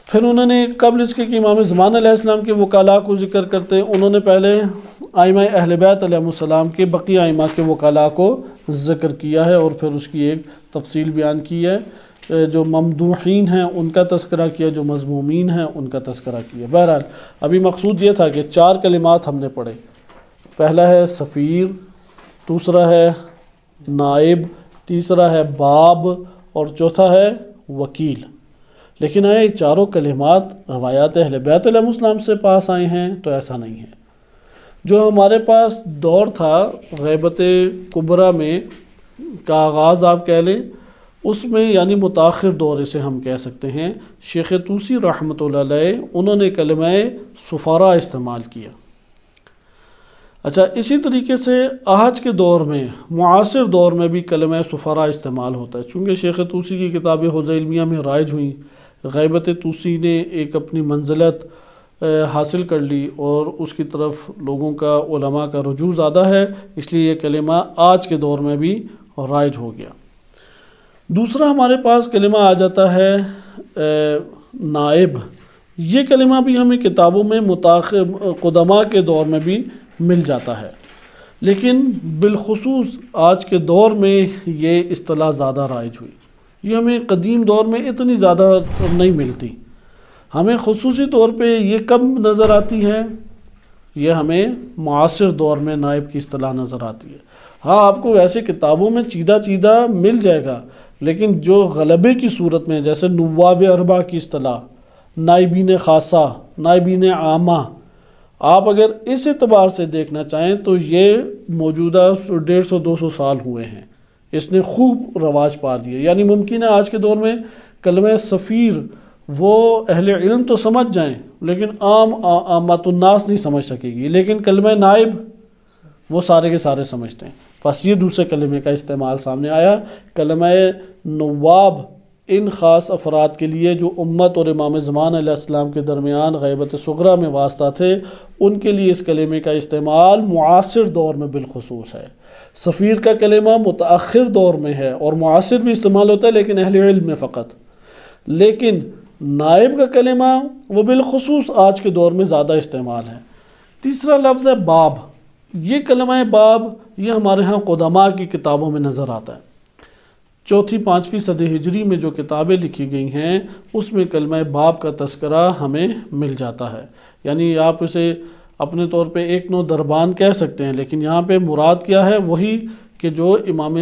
پھر انہوں نے قبل اس کے کہ امام زمان علیہ السلام کے وکلاء کو ذکر کرتے، انہوں نے پہلے ائمہ اہل بیت علیہ السلام کے بقیہ ائمہ کے وکلاء کو ذکر کیا ہے، اور پھر اس کی ایک تفصیل بیان کی ہے، جو ممدوحین ہیں ان کا تذکرہ کیا، جو مذمومین ہیں ان کا تذکرہ کیا۔ بہرحال ابھی مقصود یہ تھا کہ چار کلمات ہم نے پڑھے، پہلا ہے سفیر، دوسرا ہے نائب، تیسرا ہے باب، اور چوتھا ہے وکیل۔ لیکن آیا یہ چاروں کلمات روایات اہل بیت علیہ السلام سے پاس آئے ہیں؟ تو ایسا نہیں ہے۔ جو ہمارے پاس دور تھا غیبت کبریٰ میں کا آغاز آپ کہہ لیں، اس میں یعنی متاخر دور اسے ہم کہہ سکتے ہیں، شیخ طوسی رحمۃ اللہ علیہ انہوں نے کلمہ سفراء استعمال کیا۔ اچھا، اسی طریقے سے آج کے دور میں معاصر دور میں بھی کلمہ سفراء استعمال ہوتا ہے، چونکہ شیخ طوسی کی کتاب حوزہ علمیہ میں رائج ہوئیں، غیبت طوسی نے ایک اپنی منزلت حاصل کر لی اور اس کی طرف لوگوں کا علماء کا رجوع زیادہ ہے، اس لیے یہ کلمہ آج کے دور میں بھی رائج ہو گیا۔ دوسرا ہمارے پاس کلمہ آ جاتا ہے نائب۔ یہ کلمہ بھی ہمیں کتابوں میں متاخر قدماء کے دور میں بھی مل جاتا ہے، لیکن بالخصوص آج کے دور میں یہ اصطلاح زیادہ رائج ہوئی۔ یہ ہمیں قدیم دور میں اتنی زیادہ نہیں ملتی، ہمیں خصوصی طور پہ یہ کب نظر آتی ہے؟ یہ ہمیں معاصر دور میں نائب کی اصطلاح نظر آتی ہے۔ ہاں، آپ کو ویسے کتابوں میں چیدہ چیدہ مل جائے گا، لیکن جو غلبے کی صورت میں جیسے نواب اربعہ کی اصطلاح، نائبین خاصہ، نائبین عامہ، آپ اگر اس اعتبار سے دیکھنا چاہیں تو یہ موجودہ ڈیڑھ سو دو سو سال ہوئے ہیں، اس نے خوب رواج پا لیے۔ یعنی ممکن ہے آج کے دور میں کلمہ سفیر وہ اہل علم تو سمجھ جائیں لیکن عام عامت الناس نہیں سمجھ سکے گی، لیکن کلمہ نائب وہ سارے کے سارے سمجھتے ہیں۔ بس یہ دوسرے کلمے کا استعمال سامنے آیا۔ کلمہ نواب ان خاص افراد کے لیے جو امت اور امام زمان علیہ السلام کے درمیان غیبت صغریٰ میں واسطہ تھے، ان کے لیے اس کلمے کا استعمال معاصر دور میں بالخصوص ہے۔ سفیر کا کلمہ متأخر دور میں ہے اور معاصر بھی استعمال ہوتا ہے لیکن اہل علم میں فقط، لیکن نائب کا کلمہ وہ بالخصوص آج کے دور میں زیادہ استعمال ہے۔ تیسرا لفظ ہے باب۔ یہ کلمہ باب یہ ہمارے ہاں قدماء کی کتابوں میں نظر آتا ہے۔ چوتھی پانچویں صدی ہجری میں جو کتابیں لکھی گئی ہیں اس میں کلمہ باب کا تذکرہ ہمیں مل جاتا ہے، یعنی آپ اسے اپنے طور پہ ایک نو دربان کہہ سکتے ہیں، لیکن یہاں پہ مراد کیا ہے؟ وہی کہ جو امام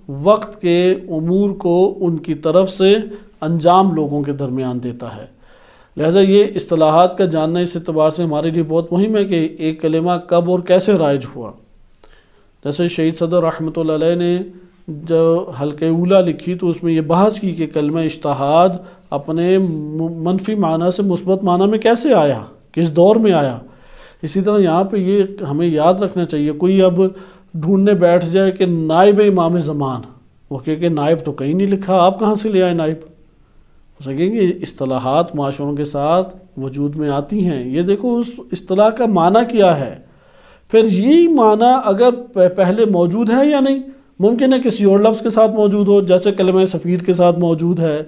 وقت کے امور کو ان کی طرف سے انجام لوگوں کے درمیان دیتا ہے۔ لہذا یہ اصطلاحات کا جاننا اس اعتبار سے ہمارے لیے بہت مہم ہے کہ ایک کلمہ کب اور کیسے رائج ہوا۔ جیسے شہید صدر رحمۃ اللہ علیہ نے جو حلقہ اولیٰ لکھی تو اس میں یہ بحث کی کہ کلمہ اجتہاد اپنے منفی معنی سے مثبت معنی میں کیسے آیا، کس دور میں آیا۔ اسی طرح یہاں پہ یہ ہمیں یاد رکھنا چاہیے، کوئی اب ڈھونڈنے بیٹھ جائے کہ نائب امام زمان، وہ کہ کہ نائب تو کہیں نہیں لکھا، آپ کہاں سے لے آئے نائب؟ سکیں گے اصطلاحات معاشروں کے ساتھ وجود میں آتی ہیں، یہ دیکھو اس اصطلاح کا معنی کیا ہے، پھر یہی معنی اگر پہلے موجود ہے یا نہیں، ممکن ہے کسی اور لفظ کے ساتھ موجود ہو، جیسے کلمہ سفیر کے ساتھ موجود ہے،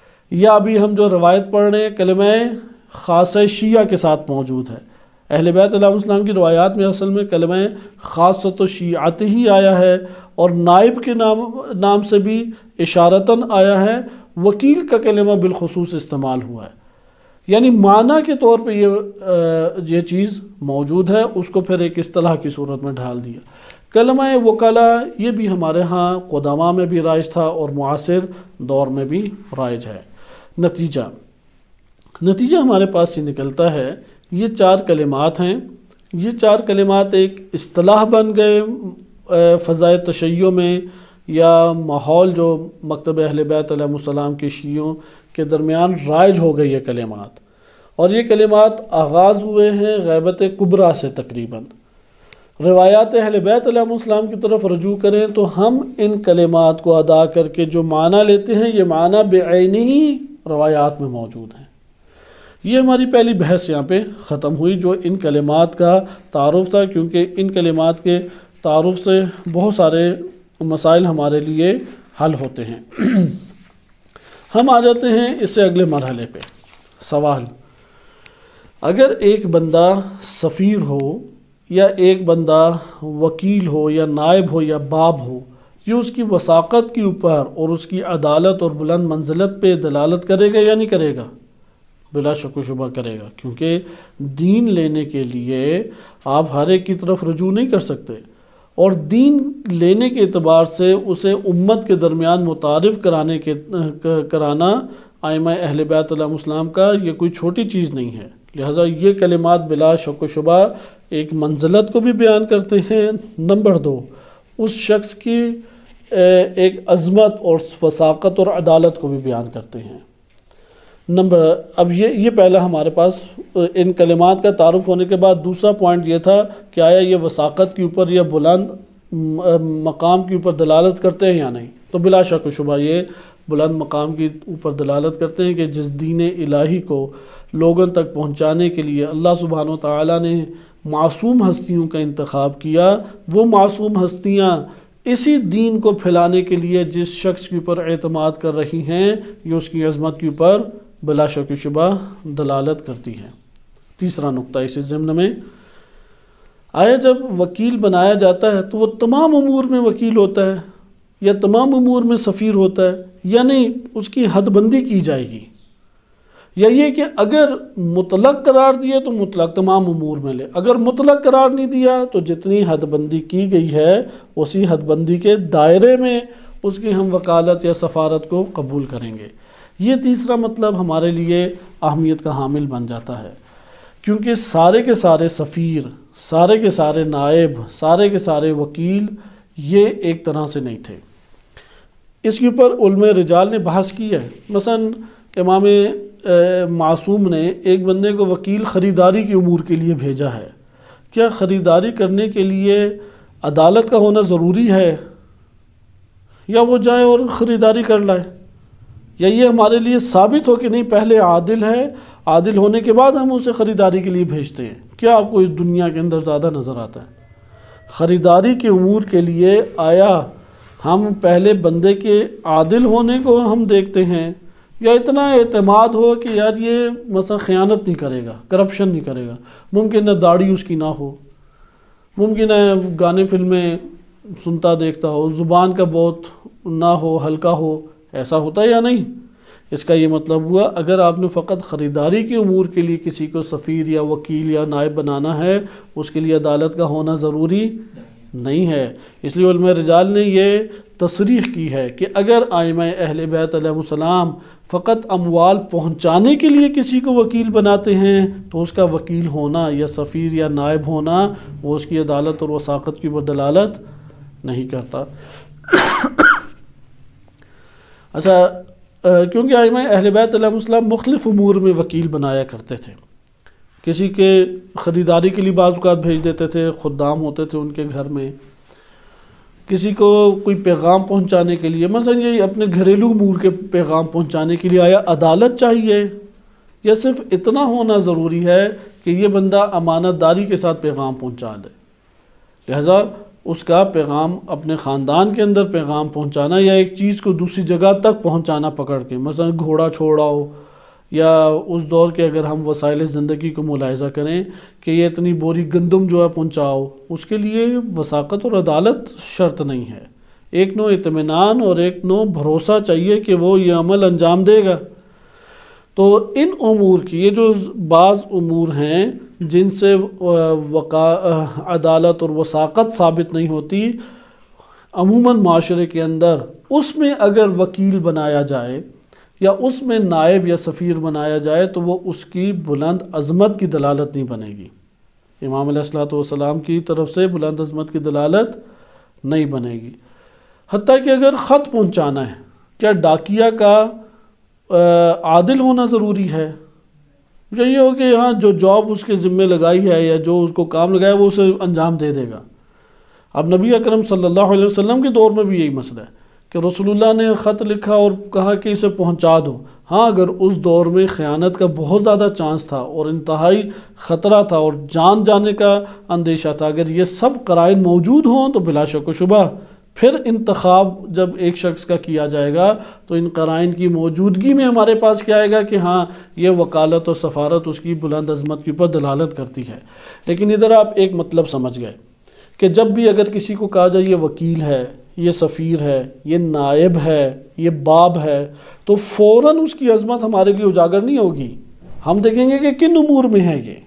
یا ابھی ہم جو روایت پڑھ رہے ہیں کلمہ خاصہ شیعہ کے ساتاً موجود ہے۔ اہل بیت علیہ السلام کی روایات میں اصل میں کلمہ خاصۃ شیعت ہی آیا ہے، اور نائب کے نام نام سے بھی اشارتاً آیا ہے، وکیل کا کلمہ بالخصوص استعمال ہوا ہے، یعنی معنی کے طور پہ یہ یہ چیز موجود ہے، اس کو پھر ایک اصطلاح کی صورت میں ڈھال دیا۔ کلمہ وکلا یہ بھی ہمارے ہاں قدماء میں بھی رائج تھا اور معاصر دور میں بھی رائج ہے۔ نتیجہ نتیجہ ہمارے پاس یہ نکلتا ہے، یہ چار کلمات ہیں، یہ چار کلمات ایک اصطلاح بن گئے فضائے تشیع میں، یا ماحول جو مکتب اہل بیت علیہ السلام کے شیعوں کے درمیان رائج ہو گئی یہ کلمات، اور یہ کلمات آغاز ہوئے ہیں غیبت کبریٰ سے۔ تقریباً روایات اہل بیت علیہ السلام کی طرف رجوع کریں تو ہم ان کلمات کو ادا کر کے جو معنی لیتے ہیں یہ معنی بعینی ہی روایات میں موجود ہیں۔ یہ ہماری پہلی بحث یہاں پہ ختم ہوئی جو ان کلمات کا تعارف تھا، کیونکہ ان کلمات کے تعارف سے بہت سارے مسائل ہمارے لیے حل ہوتے ہیں۔ ہم آ جاتے ہیں اس سے اگلے مرحلے پہ۔ سوال، اگر ایک بندہ سفیر ہو یا ایک بندہ وکیل ہو یا نائب ہو یا باب ہو، یہ اس کی وثاقت کے اوپر اور اس کی عدالت اور بلند منزلت پہ دلالت کرے گا یا نہیں کرے گا؟ بلا شک و شبہ کرے گا، کیونکہ دین لینے کے لیے آپ ہر ایک کی طرف رجوع نہیں کر سکتے، اور دین لینے کے اعتبار سے اسے امت کے درمیان متعارف کرانے کے کرانا ائمہ اہل بیت علیہ السلام کا یہ کوئی چھوٹی چیز نہیں ہے۔ لہٰذا یہ کلمات بلا شک و شبہ ایک منزلت کو بھی بیان کرتے ہیں، نمبر دو اس شخص کی ایک عظمت اور وثاقت اور عدالت کو بھی بیان کرتے ہیں۔ نمبر اب یہ یہ پہلا ہمارے پاس ان کلمات کا تعارف ہونے کے بعد دوسرا پوائنٹ یہ تھا کہ آیا یہ وثاقت کے اوپر یا بلند مقام کے اوپر دلالت کرتے ہیں یا نہیں؟ تو بلا شک و شبہ یہ بلند مقام کے اوپر دلالت کرتے ہیں کہ جس دین الہی کو لوگوں تک پہنچانے کے لیے اللہ سبحانہ و تعالیٰ نے معصوم ہستیوں کا انتخاب کیا، وہ معصوم ہستیاں اسی دین کو پھیلانے کے لیے جس شخص کے اوپر اعتماد کر رہی ہیں، یہ اس کی عظمت کے اوپر بلا شک و شبہ دلالت کرتی ہے۔ تیسرا نقطہ اسی ضمن میں، آیا جب وکیل بنایا جاتا ہے تو وہ تمام امور میں وکیل ہوتا ہے یا تمام امور میں سفیر ہوتا ہے، یا نہیں اس کی حد بندی کی جائے گی، یا یہ کہ اگر مطلق قرار دیا تو مطلق تمام امور میں لے، اگر مطلق قرار نہیں دیا تو جتنی حد بندی کی گئی ہے اسی حد بندی کے دائرے میں اس کی ہم وکالت یا سفارت کو قبول کریں گے۔ یہ تیسرا مطلب ہمارے لیے اہمیت کا حامل بن جاتا ہے، کیونکہ سارے کے سارے سفیر، سارے کے سارے نائب، سارے کے سارے وکیل یہ ایک طرح سے نہیں تھے۔ اس کے اوپر علماء رجال نے بحث کی ہے۔ مثلا امام معصوم نے ایک بندے کو وکیل خریداری کی امور کے لیے بھیجا ہے، کیا خریداری کرنے کے لیے عدالت کا ہونا ضروری ہے، یا وہ جائے اور خریداری کر لائے، یا یہ ہمارے لیے ثابت ہو کہ نہیں پہلے عادل ہے، عادل ہونے کے بعد ہم اسے خریداری کے لیے بھیجتے ہیں؟ کیا آپ کو اس دنیا کے اندر زیادہ نظر آتا ہے؟ خریداری کے امور کے لیے آیا ہم پہلے بندے کے عادل ہونے کو ہم دیکھتے ہیں، یا اتنا اعتماد ہو کہ یار یہ مثلا خیانت نہیں کرے گا، کرپشن نہیں کرے گا، ممکن ہے داڑھی اس کی نہ ہو، ممکن ہے گانے فلمیں سنتا دیکھتا ہو، زبان کا بہت نہ ہو، ہلکا ہو، ایسا ہوتا ہے یا نہیں؟ اس کا یہ مطلب ہوا اگر آپ نے فقط خریداری کے امور کے لیے کسی کو سفیر یا وکیل یا نائب بنانا ہے، اس کے لیے عدالت کا ہونا ضروری نہیں ہے۔ اس لیے علماء رجال نے یہ تصریح کی ہے کہ اگر ائمہ اہل بیت علیہ السلام فقط اموال پہنچانے کے لیے کسی کو وکیل بناتے ہیں تو اس کا وکیل ہونا یا سفیر یا نائب ہونا وہ اس کی عدالت اور وثاقت کی اوپر دلالت نہیں کرتا۔ اچھا، کیونکہ ائمہ اہل بیت علیہ السلام مختلف امور میں وکیل بنایا کرتے تھے، کسی کے خریداری کے لیے بعض اوقات بھیج دیتے تھے، خدام ہوتے تھے ان کے گھر میں، کسی کو کوئی پیغام پہنچانے کے لیے، مثلا یہ اپنے گھریلو امور کے پیغام پہنچانے کے لیے آیا عدالت چاہیے، یا صرف اتنا ہونا ضروری ہے کہ یہ بندہ امانت داری کے ساتھ پیغام پہنچا دے، لہذا اس کا پیغام اپنے خاندان کے اندر پیغام پہنچانا یا ایک چیز کو دوسری جگہ تک پہنچانا پکڑ کے، مثلا گھوڑا چھوڑاؤ، یا اس دور کے اگر ہم وسائل زندگی کو ملاحظہ کریں کہ یہ اتنی بوری گندم جو ہے پہنچاؤ، اس کے لیے وثاقت اور عدالت شرط نہیں ہے، ایک نوع اطمینان اور ایک نوع بھروسہ چاہیے کہ وہ یہ عمل انجام دے گا۔ تو ان امور کی، یہ جو بعض امور ہیں جن سے وقا عدالت اور وثاقت ثابت نہیں ہوتی عموماً معاشرے کے اندر، اس میں اگر وکیل بنایا جائے یا اس میں نائب یا سفیر بنایا جائے تو وہ اس کی بلند عظمت کی دلالت نہیں بنے گی، امام علیہ الصلوۃ والسلام کی طرف سے بلند عظمت کی دلالت نہیں بنے گی۔ حتیٰ کہ اگر خط پہنچانا ہے، کیا ڈاکیہ کا عادل ہونا ضروری ہے؟ یہ ہو کہ ہاں جو جاب اس کے ذمے لگائی ہے یا جو اس کو کام لگایا وہ اسے انجام دے دے گا۔ اب نبی اکرم صلی اللہ علیہ وسلم کے دور میں بھی یہی مسئلہ ہے کہ رسول اللہ نے خط لکھا اور کہا کہ اسے پہنچا دو۔ ہاں اگر اس دور میں خیانت کا بہت زیادہ چانس تھا اور انتہائی خطرہ تھا اور جان جانے کا اندیشہ تھا، اگر یہ سب قرائن موجود ہوں تو بلا شک و شبہ پھر انتخاب جب ایک شخص کا کیا جائے گا تو ان قرائن کی موجودگی میں ہمارے پاس کیا آئے گا کہ ہاں یہ وکالت اور سفارت اس کی بلند عظمت کے اوپر دلالت کرتی ہے۔ لیکن ادھر آپ ایک مطلب سمجھ گئے کہ جب بھی اگر کسی کو کہا جائے یہ وکیل ہے، یہ سفیر ہے، یہ نائب ہے، یہ باب ہے، تو فوراً اس کی عظمت ہمارے لیے اجاگر نہیں ہوگی۔ ہم دیکھیں گے کہ کن امور میں ہے، یہ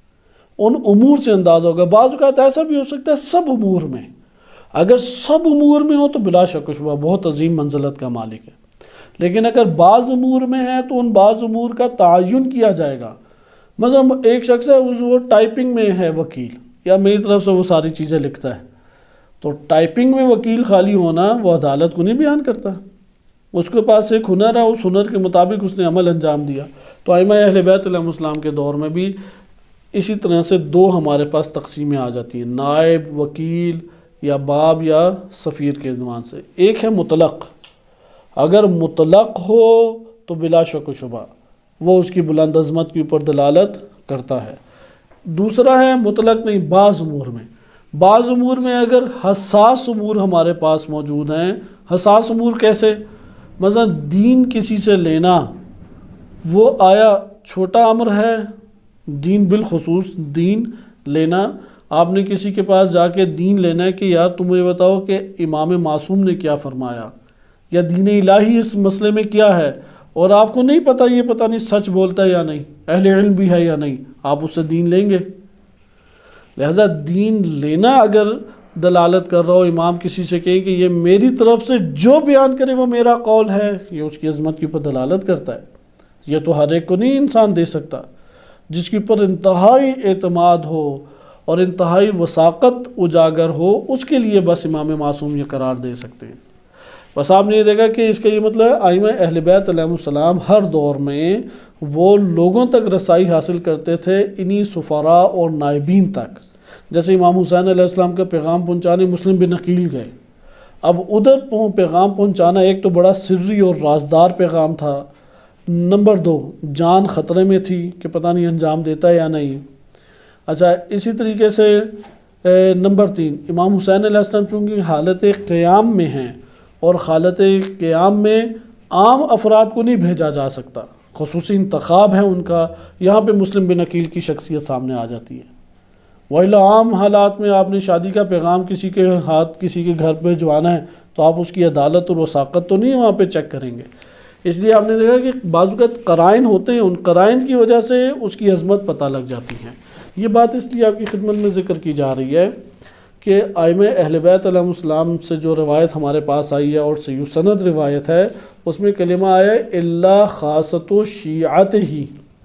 ان امور سے انداز ہوگا۔ بعض اوقات ایسا بھی ہو سکتا ہے سب امور میں، اگر سب امور میں ہو تو بلا شک و شبہ بہت عظیم منزلت کا مالک ہے۔ لیکن اگر بعض امور میں ہے تو ان بعض امور کا تعین کیا جائے گا۔ مثلا ایک شخص ہے وہ ٹائپنگ میں ہے وکیل، یا میری طرف سے وہ ساری چیزیں لکھتا ہے، تو ٹائپنگ میں وکیل خالی ہونا وہ عدالت کو نہیں بیان کرتا۔ اس کے پاس ایک ہنر ہے، اس ہنر کے مطابق اس نے عمل انجام دیا۔ تو ائمہ اہل بیت علیہ السلام کے دور میں بھی اسی طرح سے دو ہمارے پاس تقسیمیں آ جاتی ہیں، نائب، وکیل یا باب یا سفیر کے عنوان سے۔ ایک ہے مطلق، اگر مطلق ہو تو بلا شک و شبہ وہ اس کی بلند عظمت کے اوپر دلالت کرتا ہے۔ دوسرا ہے مطلق نہیں، بعض امور میں۔ بعض امور میں اگر حساس امور ہمارے پاس موجود ہیں، حساس امور کیسے؟ مثلا دین کسی سے لینا، وہ آیا چھوٹا امر ہے، دین بالخصوص دین لینا، آپ نے کسی کے پاس جا کے دین لینا ہے کہ یار تم مجھے بتاؤ کہ امام معصوم نے کیا فرمایا، یا دین الہی اس مسئلے میں کیا ہے، اور آپ کو نہیں پتہ، یہ پتہ نہیں سچ بولتا ہے یا نہیں، اہل علم بھی ہے یا نہیں، آپ اس سے دین لیں گے؟ لہذا دین لینا اگر دلالت کر رہا ہو، امام کسی سے کہیں کہ یہ میری طرف سے جو بیان کرے وہ میرا قول ہے، یہ اس کی عظمت کے اوپر دلالت کرتا ہے۔ یہ تو ہر ایک کو نہیں انسان دے سکتا، جس کے اوپر انتہائی اعتماد ہو اور انتہائی وثاقت اجاگر ہو، اس کے لیے بس امام معصوم یہ قرار دے سکتے ہیں۔ بس آپ نے یہ دیکھا کہ اس کا یہ مطلب ہے ائمہ اہل بیت علیہ السلام ہر دور میں وہ لوگوں تک رسائی حاصل کرتے تھے، انہی سفراء اور نائبین تک۔ جیسے امام حسین علیہ السلام کا پیغام پہنچانے مسلم بن عقیل گئے، اب ادھر پیغام پہنچانا ایک تو بڑا سری اور رازدار پیغام تھا، نمبر دو جان خطرے میں تھی کہ پتہ نہیں انجام دیتا ہے یا نہیں۔ اچھا اسی طریقے سے نمبر تین امام حسین علیہ السلام چونکہ حالت قیام میں ہیں، اور حالت قیام میں عام افراد کو نہیں بھیجا جا سکتا، خصوصی انتخاب ہے ان کا، یہاں پہ مسلم بن عقیل کی شخصیت سامنے آ جاتی ہے۔ وَإِلَّا عام حالات میں آپ نے شادی کا پیغام کسی کے ہاتھ کسی کے گھر پہ بھجوانا ہے تو آپ اس کی عدالت اور وثاقت تو نہیں وہاں پہ چیک کریں گے۔ اس لیے آپ نے دیکھا کہ بعض اوقات قرائن ہوتے ہیں، ان قرائن کی وجہ سے اس کی عظمت پتہ لگ جاتی ہے۔ یہ بات اس لیے آپ کی خدمت میں ذکر کی جا رہی ہے کہ ائمہ اہل بیت علیہ السلام سے جو روایت ہمارے پاس آئی ہے اور صحیح سند روایت ہے، اس میں کلمہ آیا ہے الا خاصۃ شیعتہ،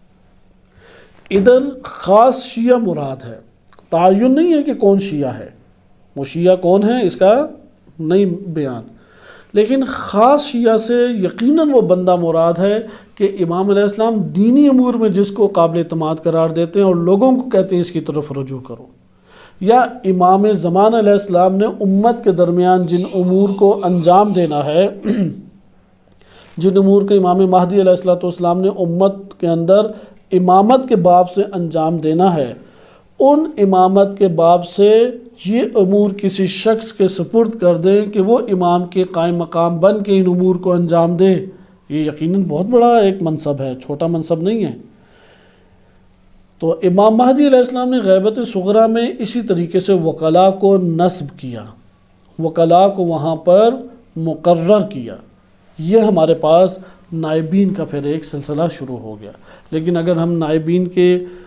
ادھر خاص شیعہ مراد ہے، تعین نہیں ہے کہ کون شیعہ ہے، وہ شیعہ کون ہے اس کا نہیں بیان، لیکن خاص شیعہ سے یقیناً وہ بندہ مراد ہے کہ امام علیہ السلام دینی امور میں جس کو قابل اعتماد قرار دیتے ہیں اور لوگوں کو کہتے ہیں اس کی طرف رجوع کرو، یا امام زمان علیہ السلام نے امت کے درمیان جن امور کو انجام دینا ہے، جن امور کو امام مہدی علیہ السلام نے امت کے اندر امامت کے باب سے انجام دینا ہے، ان امامت کے باب سے یہ امور کسی شخص کے سپرد کر دیں کہ وہ امام کے قائم مقام بن کے ان امور کو انجام دے، یہ یقیناً بہت بڑا ایک منصب ہے، چھوٹا منصب نہیں ہے۔ تو امام مہدی علیہ السلام نے غیبت صغریٰ میں اسی طریقے سے وکلاء کو نصب کیا، وکلاء کو وہاں پر مقرر کیا، یہ ہمارے پاس نائبین کا پھر ایک سلسلہ شروع ہو گیا۔ لیکن اگر ہم نائبین کے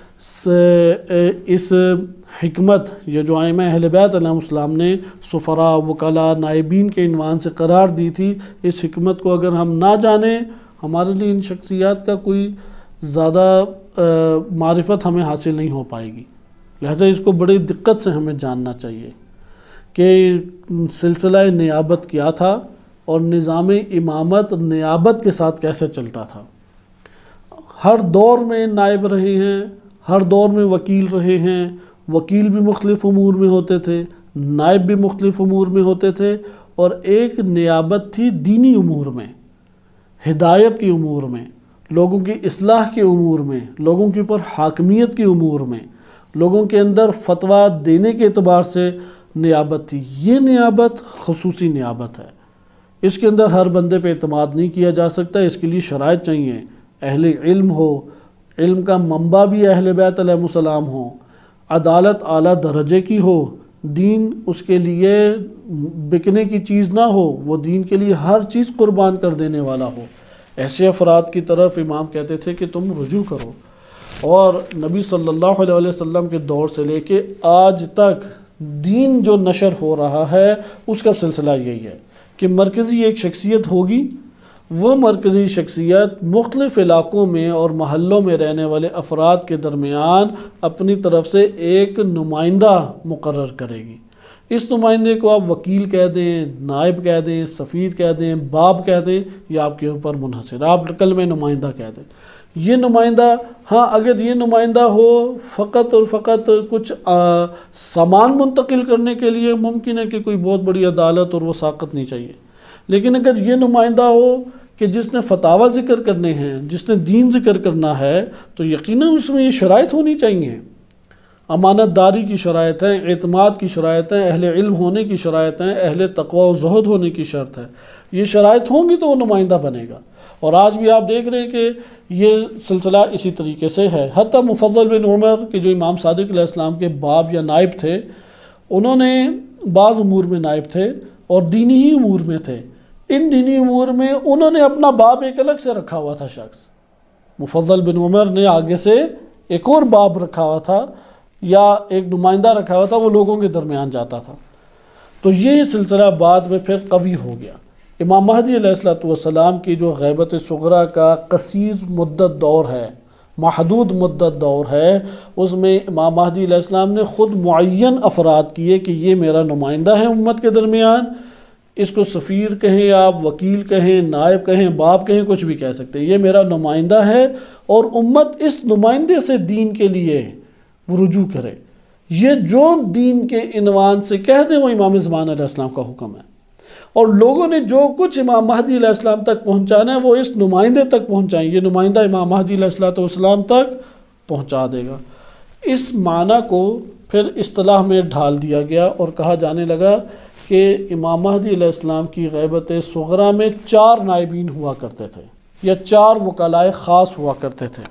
اس حکمت، یہ جو ائمہ اہل بیت علیہ السلام نے سفراء، وکلاء، نائبین کے عنوان سے قرار دی تھی، اس حکمت کو اگر ہم نہ جانیں، ہمارے لیے ان شخصیات کا کوئی زیادہ معرفت ہمیں حاصل نہیں ہو پائے گی۔ لہذا اس کو بڑی دقت سے ہمیں جاننا چاہیے کہ سلسلہ نیابت کیا تھا اور نظام امامت نیابت کے ساتھ کیسے چلتا تھا۔ ہر دور میں نائب رہے ہیں، ہر دور میں وکیل رہے ہیں، وکیل بھی مختلف امور میں ہوتے تھے، نائب بھی مختلف امور میں ہوتے تھے، اور ایک نیابت تھی دینی امور میں، ہدایت کی امور میں، لوگوں کی اصلاح کے امور میں، لوگوں کے اوپر حاکمیت کی امور میں، لوگوں کے اندر فتویٰ دینے کے اعتبار سے نیابت تھی۔ یہ نیابت خصوصی نیابت ہے، اس کے اندر ہر بندے پہ اعتماد نہیں کیا جا سکتا، اس کے لیے شرائط چاہیے۔ اہل علم ہو، علم کا منبع بھی اہل بیت علیہ السلام ہو، عدالت اعلیٰ درجے کی ہو، دین اس کے لیے بکنے کی چیز نہ ہو، وہ دین کے لیے ہر چیز قربان کر دینے والا ہو، ایسے افراد کی طرف امام کہتے تھے کہ تم رجوع کرو۔ اور نبی صلی اللہ علیہ وسلم کے دور سے لے کے آج تک دین جو نشر ہو رہا ہے اس کا سلسلہ یہی ہے کہ مرکزی ایک شخصیت ہوگی، وہ مرکزی شخصیت مختلف علاقوں میں اور محلوں میں رہنے والے افراد کے درمیان اپنی طرف سے ایک نمائندہ مقرر کرے گی۔ اس نمائندے کو آپ وکیل کہہ دیں، نائب کہہ دیں، سفیر کہہ دیں، باب کہہ دیں، یہ آپ کے اوپر منحصر، آپ کلمہ نمائندہ کہہ دیں۔ یہ نمائندہ، ہاں اگر یہ نمائندہ ہو فقط اور فقط کچھ سامان منتقل کرنے کے لیے ممکن ہے کہ کوئی بہت بڑی عدالت اور وثاقت نہیں چاہیے، لیکن اگر یہ نمائندہ ہو کہ جس نے فتاوی ذکر کرنے ہیں، جس نے دین ذکر کرنا ہے، تو یقیناً اس میں یہ شرائط ہونی چاہیے۔ امانت داری کی شرائط ہیں، اعتماد کی شرائط ہیں، اہل علم ہونے کی شرائط ہیں، اہل تقوی و زہد ہونے کی شرط ہے۔ یہ شرائط ہوں گی تو وہ نمائندہ بنے گا۔ اور آج بھی آپ دیکھ رہے ہیں کہ یہ سلسلہ اسی طریقے سے ہے۔ حتیٰ مفضل بن عمر کہ جو امام صادق علیہ السلام کے باب یا نائب تھے، انہوں نے بعض امور میں نائب تھے اور دینی ہی امور میں تھے۔ ان دینی امور میں انہوں نے اپنا باب ایک الگ سے رکھا ہوا تھا شخص، مفضل بن عمر نے آگے سے ایک اور باب رکھا ہوا تھا یا ایک نمائندہ رکھا ہوا تھا، وہ لوگوں کے درمیان جاتا تھا۔ تو یہ سلسلہ بعد میں پھر قوی ہو گیا۔ امام مہدی علیہ السلام کی جو غیبت صغریٰ کا قصیر مدت دور ہے، محدود مدت دور ہے، اس میں امام مہدی علیہ السلام نے خود معین افراد کیے کہ یہ میرا نمائندہ ہے امت کے درمیان۔ اس کو سفیر کہیں، آپ وکیل کہیں، نائب کہیں، باب کہیں، کچھ بھی کہہ سکتے ہیں، یہ میرا نمائندہ ہے اور امت اس نمائندے سے دین کے لیے رجوع کرے۔ یہ جو دین کے عنوان سے کہہ دیں وہ امام زمان علیہ السلام کا حکم ہے، اور لوگوں نے جو کچھ امام مہدی علیہ السلام تک پہنچانا ہے وہ اس نمائندے تک پہنچائیں، یہ نمائندہ امام مہدی علیہ السلام تک پہنچا دے گا۔ اس معنی کو پھر اصطلاح میں ڈھال دیا گیا اور کہا جانے لگا کہ امام مہدی علیہ السلام کی غیبت صغریٰ میں چار نائبین ہوا کرتے تھے یا چار وکلائے خاص ہوا کرتے تھے،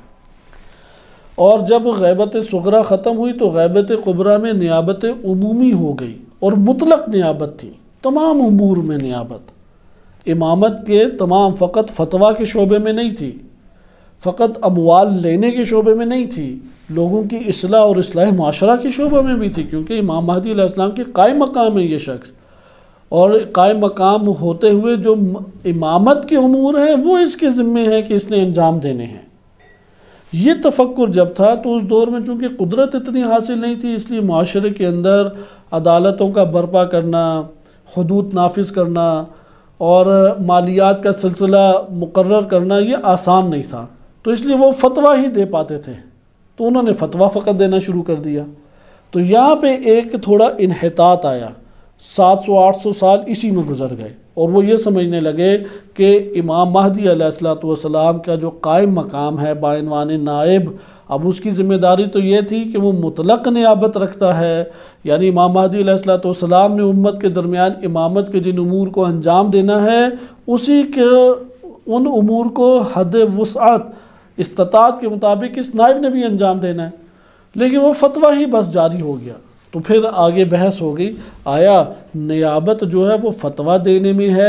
اور جب غیبت صغریٰ ختم ہوئی تو غیبت کبریٰ میں نیابت عمومی ہو گئی اور مطلق نیابت تھی، تمام امور میں نیابت۔ امامت کے تمام فقط فتویٰ کے شعبے میں نہیں تھی، فقط اموال لینے کے شعبے میں نہیں تھی، لوگوں کی اصلاح اور اصلاح معاشرہ کے شعبے میں بھی تھی، کیونکہ امام مہدی علیہ السلام کے قائم مقام ہے یہ شخص، اور قائم مقام ہوتے ہوئے جو امامت کے امور ہیں وہ اس کے ذمے ہیں کہ اس نے انجام دینے ہیں۔ یہ تفکر جب تھا تو اس دور میں چونکہ قدرت اتنی حاصل نہیں تھی، اس لیے معاشرے کے اندر عدالتوں کا برپا کرنا، حدود نافذ کرنا اور مالیات کا سلسلہ مقرر کرنا یہ آسان نہیں تھا، تو اس لیے وہ فتویٰ ہی دے پاتے تھے، تو انہوں نے فتویٰ فقط دینا شروع کر دیا۔ تو یہاں پہ ایک تھوڑا انحطاط آیا، سات سو آٹھ سو سال اسی میں گزر گئے، اور وہ یہ سمجھنے لگے کہ امام مہدی علیہ السلام کا جو قائم مقام ہے بعنوان نائب، اب اس کی ذمہ داری تو یہ تھی کہ وہ مطلق نیابت رکھتا ہے، یعنی امام مہدی علیہ السلام نے امت کے درمیان امامت کے جن امور کو انجام دینا ہے اسی کے ان امور کو حد وسعت استطاعت کے مطابق اس نائب نے بھی انجام دینا ہے، لیکن وہ فتویٰ ہی بس جاری ہو گیا۔ تو پھر آگے بحث ہو گئی، آیا نیابت جو ہے وہ فتویٰ دینے میں ہے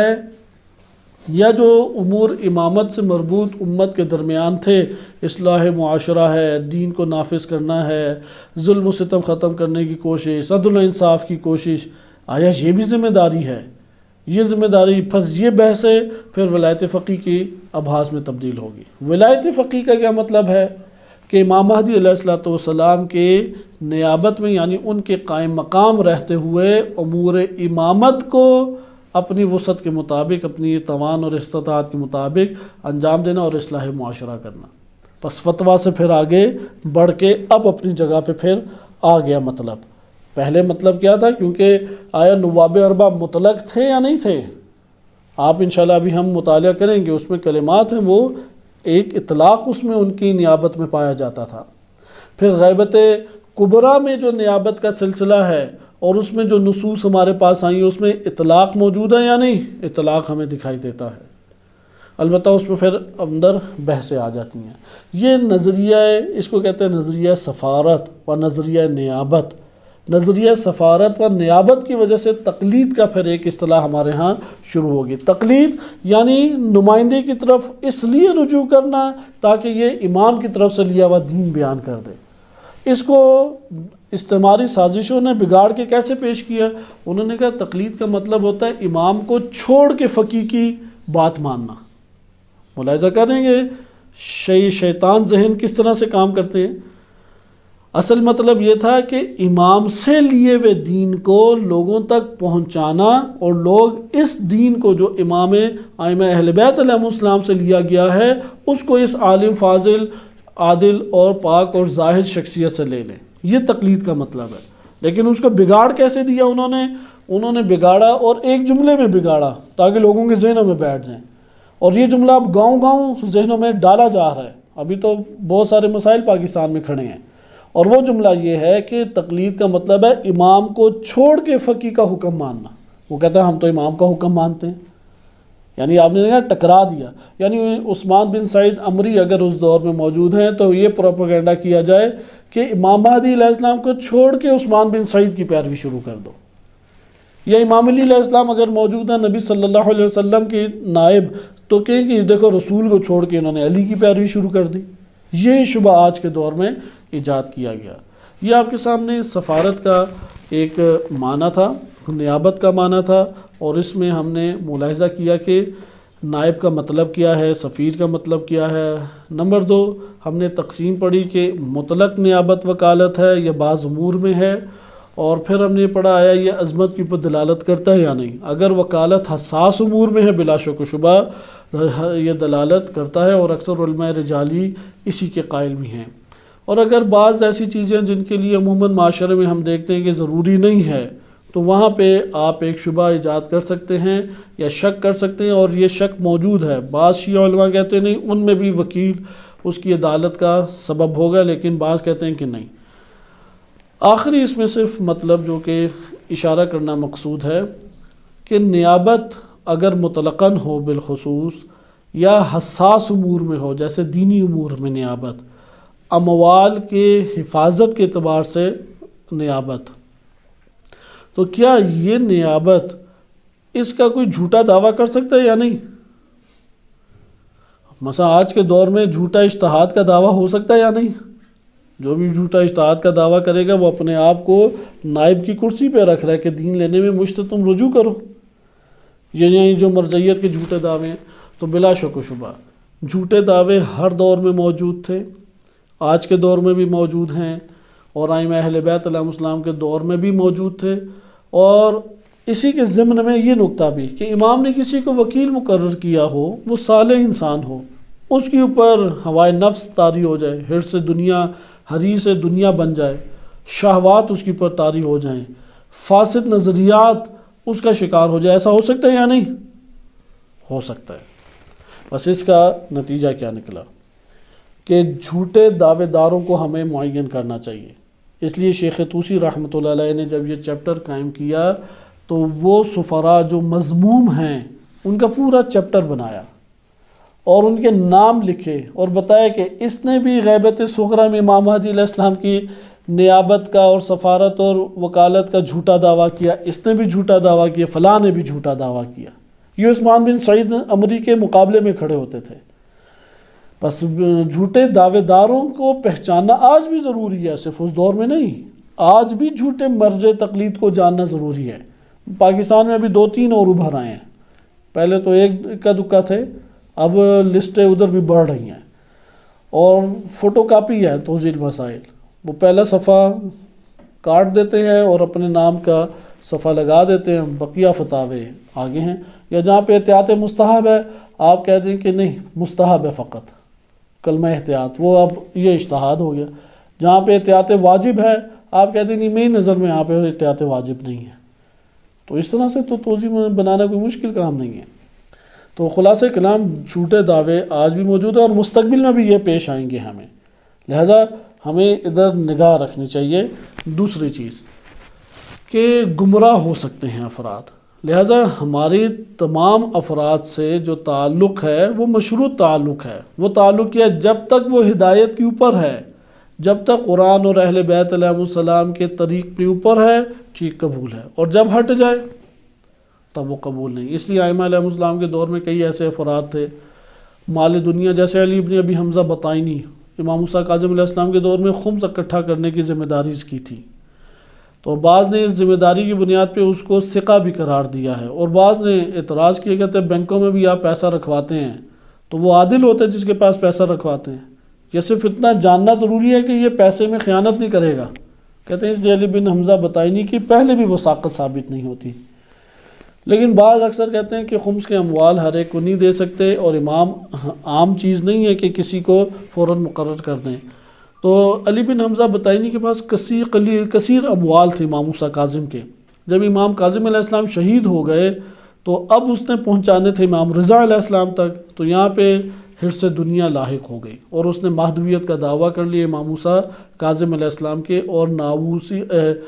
یا جو امور امامت سے مربوط امت کے درمیان تھے، اصلاح معاشرہ ہے، دین کو نافذ کرنا ہے، ظلم و ستم ختم کرنے کی کوشش، عدل و انصاف کی کوشش، آیا یہ بھی ذمہ داری ہے؟ یہ ذمہ داری پھر یہ بحث ہے، پھر ولایت فقیہ کی ابحاث میں تبدیل ہوگی۔ ولایت فقیہ کا کیا مطلب ہے کہ امام مہدی علیہ السلام کے نیابت میں، یعنی ان کے قائم مقام رہتے ہوئے امور امامت کو اپنی وسعت کے مطابق، اپنی توان اور استطاعت کے مطابق انجام دینا اور اصلاح معاشرہ کرنا۔ پس فتویٰ سے پھر آگے بڑھ کے اب اپنی جگہ پہ پھر آ گیا مطلب۔ پہلے مطلب کیا تھا؟ کیونکہ آیا نواب اربع مطلق تھے یا نہیں تھے؟ آپ انشاءاللہ ابھی ہم مطالعہ کریں گے، اس میں کلمات ہیں، وہ ایک اطلاق اس میں ان کی نیابت میں پایا جاتا تھا۔ پھر غیبت کبریٰ میں جو نیابت کا سلسلہ ہے اور اس میں جو نصوص ہمارے پاس آئی ہیں اس میں اطلاق موجود ہے یا نہیں؟ اطلاق ہمیں دکھائی دیتا ہے، البتہ اس میں پھر اندر بحثیں آ جاتی ہیں۔ یہ نظریہ، اس کو کہتے ہیں نظریہ سفارت و نظریہ نیابت۔ نظریہ سفارت و نیابت کی وجہ سے تقلید کا پھر ایک اصطلاح ہمارے ہاں شروع ہوگی۔ تقلید یعنی نمائندے کی طرف اس لیے رجوع کرنا تاکہ یہ امام کی طرف سے لیا ہوا دین بیان کر دے۔ اس کو استعماری سازشوں نے بگاڑ کے کیسے پیش کیا؟ انہوں نے کہا تقلید کا مطلب ہوتا ہے امام کو چھوڑ کے فقیہ کی بات ماننا۔ ملاحظہ کریں گے شی شیطان ذہن کس طرح سے کام کرتے ہیں۔ اصل مطلب یہ تھا کہ امام سے لیے ہوئے دین کو لوگوں تک پہنچانا، اور لوگ اس دین کو جو امام ائمہ اہل بیت علیہ السلام سے لیا گیا ہے اس کو اس عالم فاضل عادل اور پاک اور زاہد شخصیت سے لے لیں۔ یہ تقلید کا مطلب ہے۔ لیکن اس کو بگاڑ کیسے دیا انہوں نے؟ انہوں نے بگاڑا اور ایک جملے میں بگاڑا تاکہ لوگوں کے ذہنوں میں بیٹھ جائیں، اور یہ جملہ اب گاؤں گاؤں ذہنوں میں ڈالا جا رہا ہے۔ ابھی تو بہت سارے مسائل پاکستان میں کھڑے ہیں، اور وہ جملہ یہ ہے کہ تقلید کا مطلب ہے امام کو چھوڑ کے فقیہ کا حکم ماننا۔ وہ کہتا ہے ہم تو امام کا حکم مانتے ہیں، یعنی آپ نے کہا ٹکرا دیا۔ یعنی عثمان بن سعید عمری اگر اس دور میں موجود ہیں تو یہ پروپیگنڈا کیا جائے کہ امام مہدی علیہ السلام کو چھوڑ کے عثمان بن سعید کی پیروی شروع کر دو، یا امام علی علیہ السلام اگر موجود ہیں نبی صلی اللہ علیہ وسلم کے نائب تو کہیں کہ دیکھو رسول کو چھوڑ کے انہوں نے علی کی پیروی شروع کر دی۔ یہ شبہ آج کے دور میں ایجاد کیا گیا۔ یہ آپ کے سامنے سفارت کا ایک معنی تھا، نیابت کا معنی تھا، اور اس میں ہم نے ملاحظہ کیا کہ نائب کا مطلب کیا ہے، سفیر کا مطلب کیا ہے۔ نمبر دو، ہم نے تقسیم پڑھی کہ مطلق نیابت وکالت ہے یا بعض امور میں ہے، اور پھر ہم نے پڑھا آیا یہ عظمت کے اوپر دلالت کرتا ہے یا نہیں۔ اگر وکالت حساس امور میں ہے بلا شک و شبہ یہ دلالت کرتا ہے، اور اکثر علماء رجالی اسی کے قائل بھی ہیں۔ اور اگر بعض ایسی چیزیں جن کے لیے عموماً معاشرے میں ہم دیکھتے ہیں کہ ضروری نہیں ہے تو وہاں پہ آپ ایک شبہ ایجاد کر سکتے ہیں یا شک کر سکتے ہیں، اور یہ شک موجود ہے۔ بعض شیعہ علماء کہتے ہیں نہیں، ان میں بھی وکیل اس کی عدالت کا سبب ہوگا، لیکن بعض کہتے ہیں کہ نہیں۔ آخری اس میں صرف مطلب جو کہ اشارہ کرنا مقصود ہے کہ نیابت اگر مطلقاً ہو بالخصوص یا حساس امور میں ہو، جیسے دینی امور میں نیابت، اموال کے حفاظت کے اعتبار سے نیابت، تو کیا یہ نیابت اس کا کوئی جھوٹا دعویٰ کر سکتا ہے یا نہیں؟ مثلا آج کے دور میں جھوٹا اجتہاد کا دعویٰ ہو سکتا ہے یا نہیں؟ جو بھی جھوٹا اجتہاد کا دعویٰ کرے گا وہ اپنے آپ کو نائب کی کرسی پہ رکھ رہا ہے کہ دین لینے میں مجھ سے تم رجوع کرو۔ یہ یعنی جو مرجعیت کے جھوٹے دعوے ہیں، تو بلا شک و شبہ جھوٹے دعوے ہر دور میں موجود تھے، آج کے دور میں بھی موجود ہیں، اور ائمہ اہل بیت علیہ السلام کے دور میں بھی موجود تھے۔ اور اسی کے ضمن میں یہ نکتہ بھی کہ امام نے کسی کو وکیل مقرر کیا ہو، وہ صالح انسان ہو، اس کے اوپر ہوائے نفس طاری ہو جائے، حرص دنیا حریص دنیا بن جائے، شہوات اس کے اوپر طاری ہو جائیں، فاسد نظریات اس کا شکار ہو جائے، ایسا ہو سکتا ہے یا نہیں؟ ہو سکتا ہے۔ بس اس کا نتیجہ کیا نکلا کہ جھوٹے دعوے داروں کو ہمیں معین کرنا چاہیے۔ اس لیے شیخ طوسی رحمۃ اللہ علیہ نے جب یہ چیپٹر قائم کیا تو وہ سفراء جو مذموم ہیں ان کا پورا چیپٹر بنایا اور ان کے نام لکھے، اور بتایا کہ اس نے بھی غیبت صغریٰ میں امام مہدی علیہ السلام کی نیابت کا اور سفارت اور وکالت کا جھوٹا دعویٰ کیا، اس نے بھی جھوٹا دعویٰ کیا، فلاں نے بھی جھوٹا دعویٰ کیا۔ یہ عثمان بن سعید عمری کے مقابلے میں کھڑے ہوتے تھے۔ بس جھوٹے دعوے داروں کو پہچاننا آج بھی ضروری ہے، صرف اس دور میں نہیں، آج بھی جھوٹے مرجع تقلید کو جاننا ضروری ہے۔ پاکستان میں ابھی دو تین اور ابھر آئے ہیں، پہلے تو ایک کا دکا تھے، اب لسٹیں ادھر بھی بڑھ رہی ہیں، اور فوٹو کاپی ہے توضیح المسائل، وہ پہلا صفحہ کاٹ دیتے ہیں اور اپنے نام کا صفحہ لگا دیتے ہیں، بقیہ فتاوے آگے ہیں، یا جہاں پہ احتیاط مستحب ہے آپ کہہ دیں کہ نہیں مستحب ہے فقط کلمہ احتیاط، وہ اب یہ اجتہاد ہو گیا۔ جہاں پہ احتیاط واجب ہے آپ کہتے ہیں نہیں میری نظر میں یہاں پہ احتیاط واجب نہیں ہے۔ تو اس طرح سے تو توضیح بنانا کوئی مشکل کام نہیں ہے۔ تو خلاصہ کلام جھوٹے دعوے آج بھی موجود ہیں اور مستقبل میں بھی یہ پیش آئیں گے ہمیں، لہذا ہمیں ادھر نگاہ رکھنی چاہیے۔ دوسری چیز کہ گمراہ ہو سکتے ہیں افراد، لہٰذا ہماری تمام افراد سے جو تعلق ہے وہ مشروط تعلق ہے۔ وہ تعلق یہ جب تک وہ ہدایت کے اوپر ہے، جب تک قرآن اور اہل بیت علیہ السلام کے طریق کے اوپر ہے، ٹھیک قبول ہے، اور جب ہٹ جائے تب وہ قبول نہیں۔ اس لیے ائمہ علیہ السلام کے دور میں کئی ایسے افراد تھے مال دنیا، جیسے علی ابن ابی حمزہ بطائنی، امام موسیٰ کاظم علیہ السلام کے دور میں خمس اکٹھا کرنے کی ذمہ داری اس کی تھی، تو بعض نے اس ذمہ داری کی بنیاد پہ اس کو ثقہ بھی قرار دیا ہے، اور بعض نے اعتراض کیا، کہتے ہیں بینکوں میں بھی آپ پیسہ رکھواتے ہیں تو وہ عادل ہوتے جس کے پاس پیسہ رکھواتے ہیں، یہ صرف اتنا جاننا ضروری ہے کہ یہ پیسے میں خیانت نہیں کرے گا۔ کہتے ہیں اس لیے علی بن حمزہ بطائنی کی پہلے بھی وثاقت ثابت نہیں ہوتی، لیکن بعض اکثر کہتے ہیں کہ خمس کے اموال ہر ایک کو نہیں دے سکتے، اور امام عام چیز نہیں ہے کہ کسی کو فوراً مقرر کر دیں۔ تو علی بن حمزہ بطائنی کے پاس کثیر کثیر اموال تھے امام موسیٰ کاظم کے۔ جب امام کاظم علیہ السلام شہید ہو گئے تو اب اس نے پہنچانے تھے امام رضا علیہ السلام تک، تو یہاں پہ حرص دنیا لاحق ہو گئی، اور اس نے مہدویت کا دعویٰ کر لیا امام موسیٰ کاظم علیہ السلام کے، اور ناؤوسی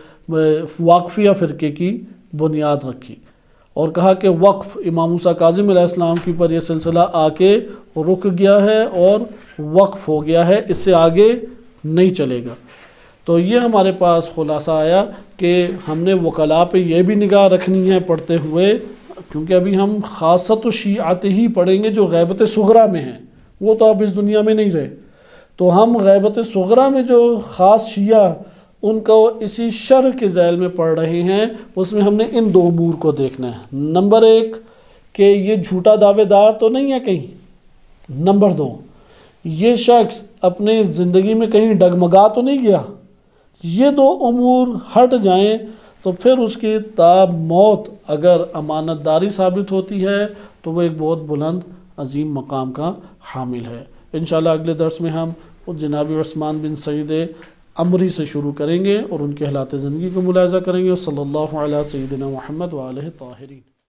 واقفیہ فرقے کی بنیاد رکھی، اور کہا کہ وقف امام موسیٰ کاظم علیہ السلام کے اوپر یہ سلسلہ آ کے رک گیا ہے اور وقف ہو گیا ہے، اس سے آگے نہیں چلے گا۔ تو یہ ہمارے پاس خلاصہ آیا کہ ہم نے وکلاء پہ یہ بھی نگاہ رکھنی ہے پڑھتے ہوئے، کیونکہ ابھی ہم خاصت و شیعت ہی پڑھیں گے جو غیبت صغریٰ میں ہیں، وہ تو اب اس دنیا میں نہیں رہے، تو ہم غیبت صغریٰ میں جو خاص شیعہ ان کو اسی شرح کے ذیل میں پڑھ رہے ہیں، اس میں ہم نے ان دو امور کو دیکھنا ہے۔ نمبر ایک کہ یہ جھوٹا دعوے دار تو نہیں ہے کہیں، نمبر دو یہ شخص اپنے زندگی میں کہیں ڈگمگا تو نہیں گیا۔ یہ دو امور ہٹ جائیں تو پھر اس کی تا موت اگر امانت داری ثابت ہوتی ہے تو وہ ایک بہت بلند عظیم مقام کا حامل ہے۔ انشاءاللہ اگلے درس میں ہم جناب عثمان بن سعید عمری سے شروع کریں گے اور ان کے حالات زندگی کو ملاحظہ کریں گے۔ صلی اللہ علیہ سیدنا محمد وآلہ الطاہرین۔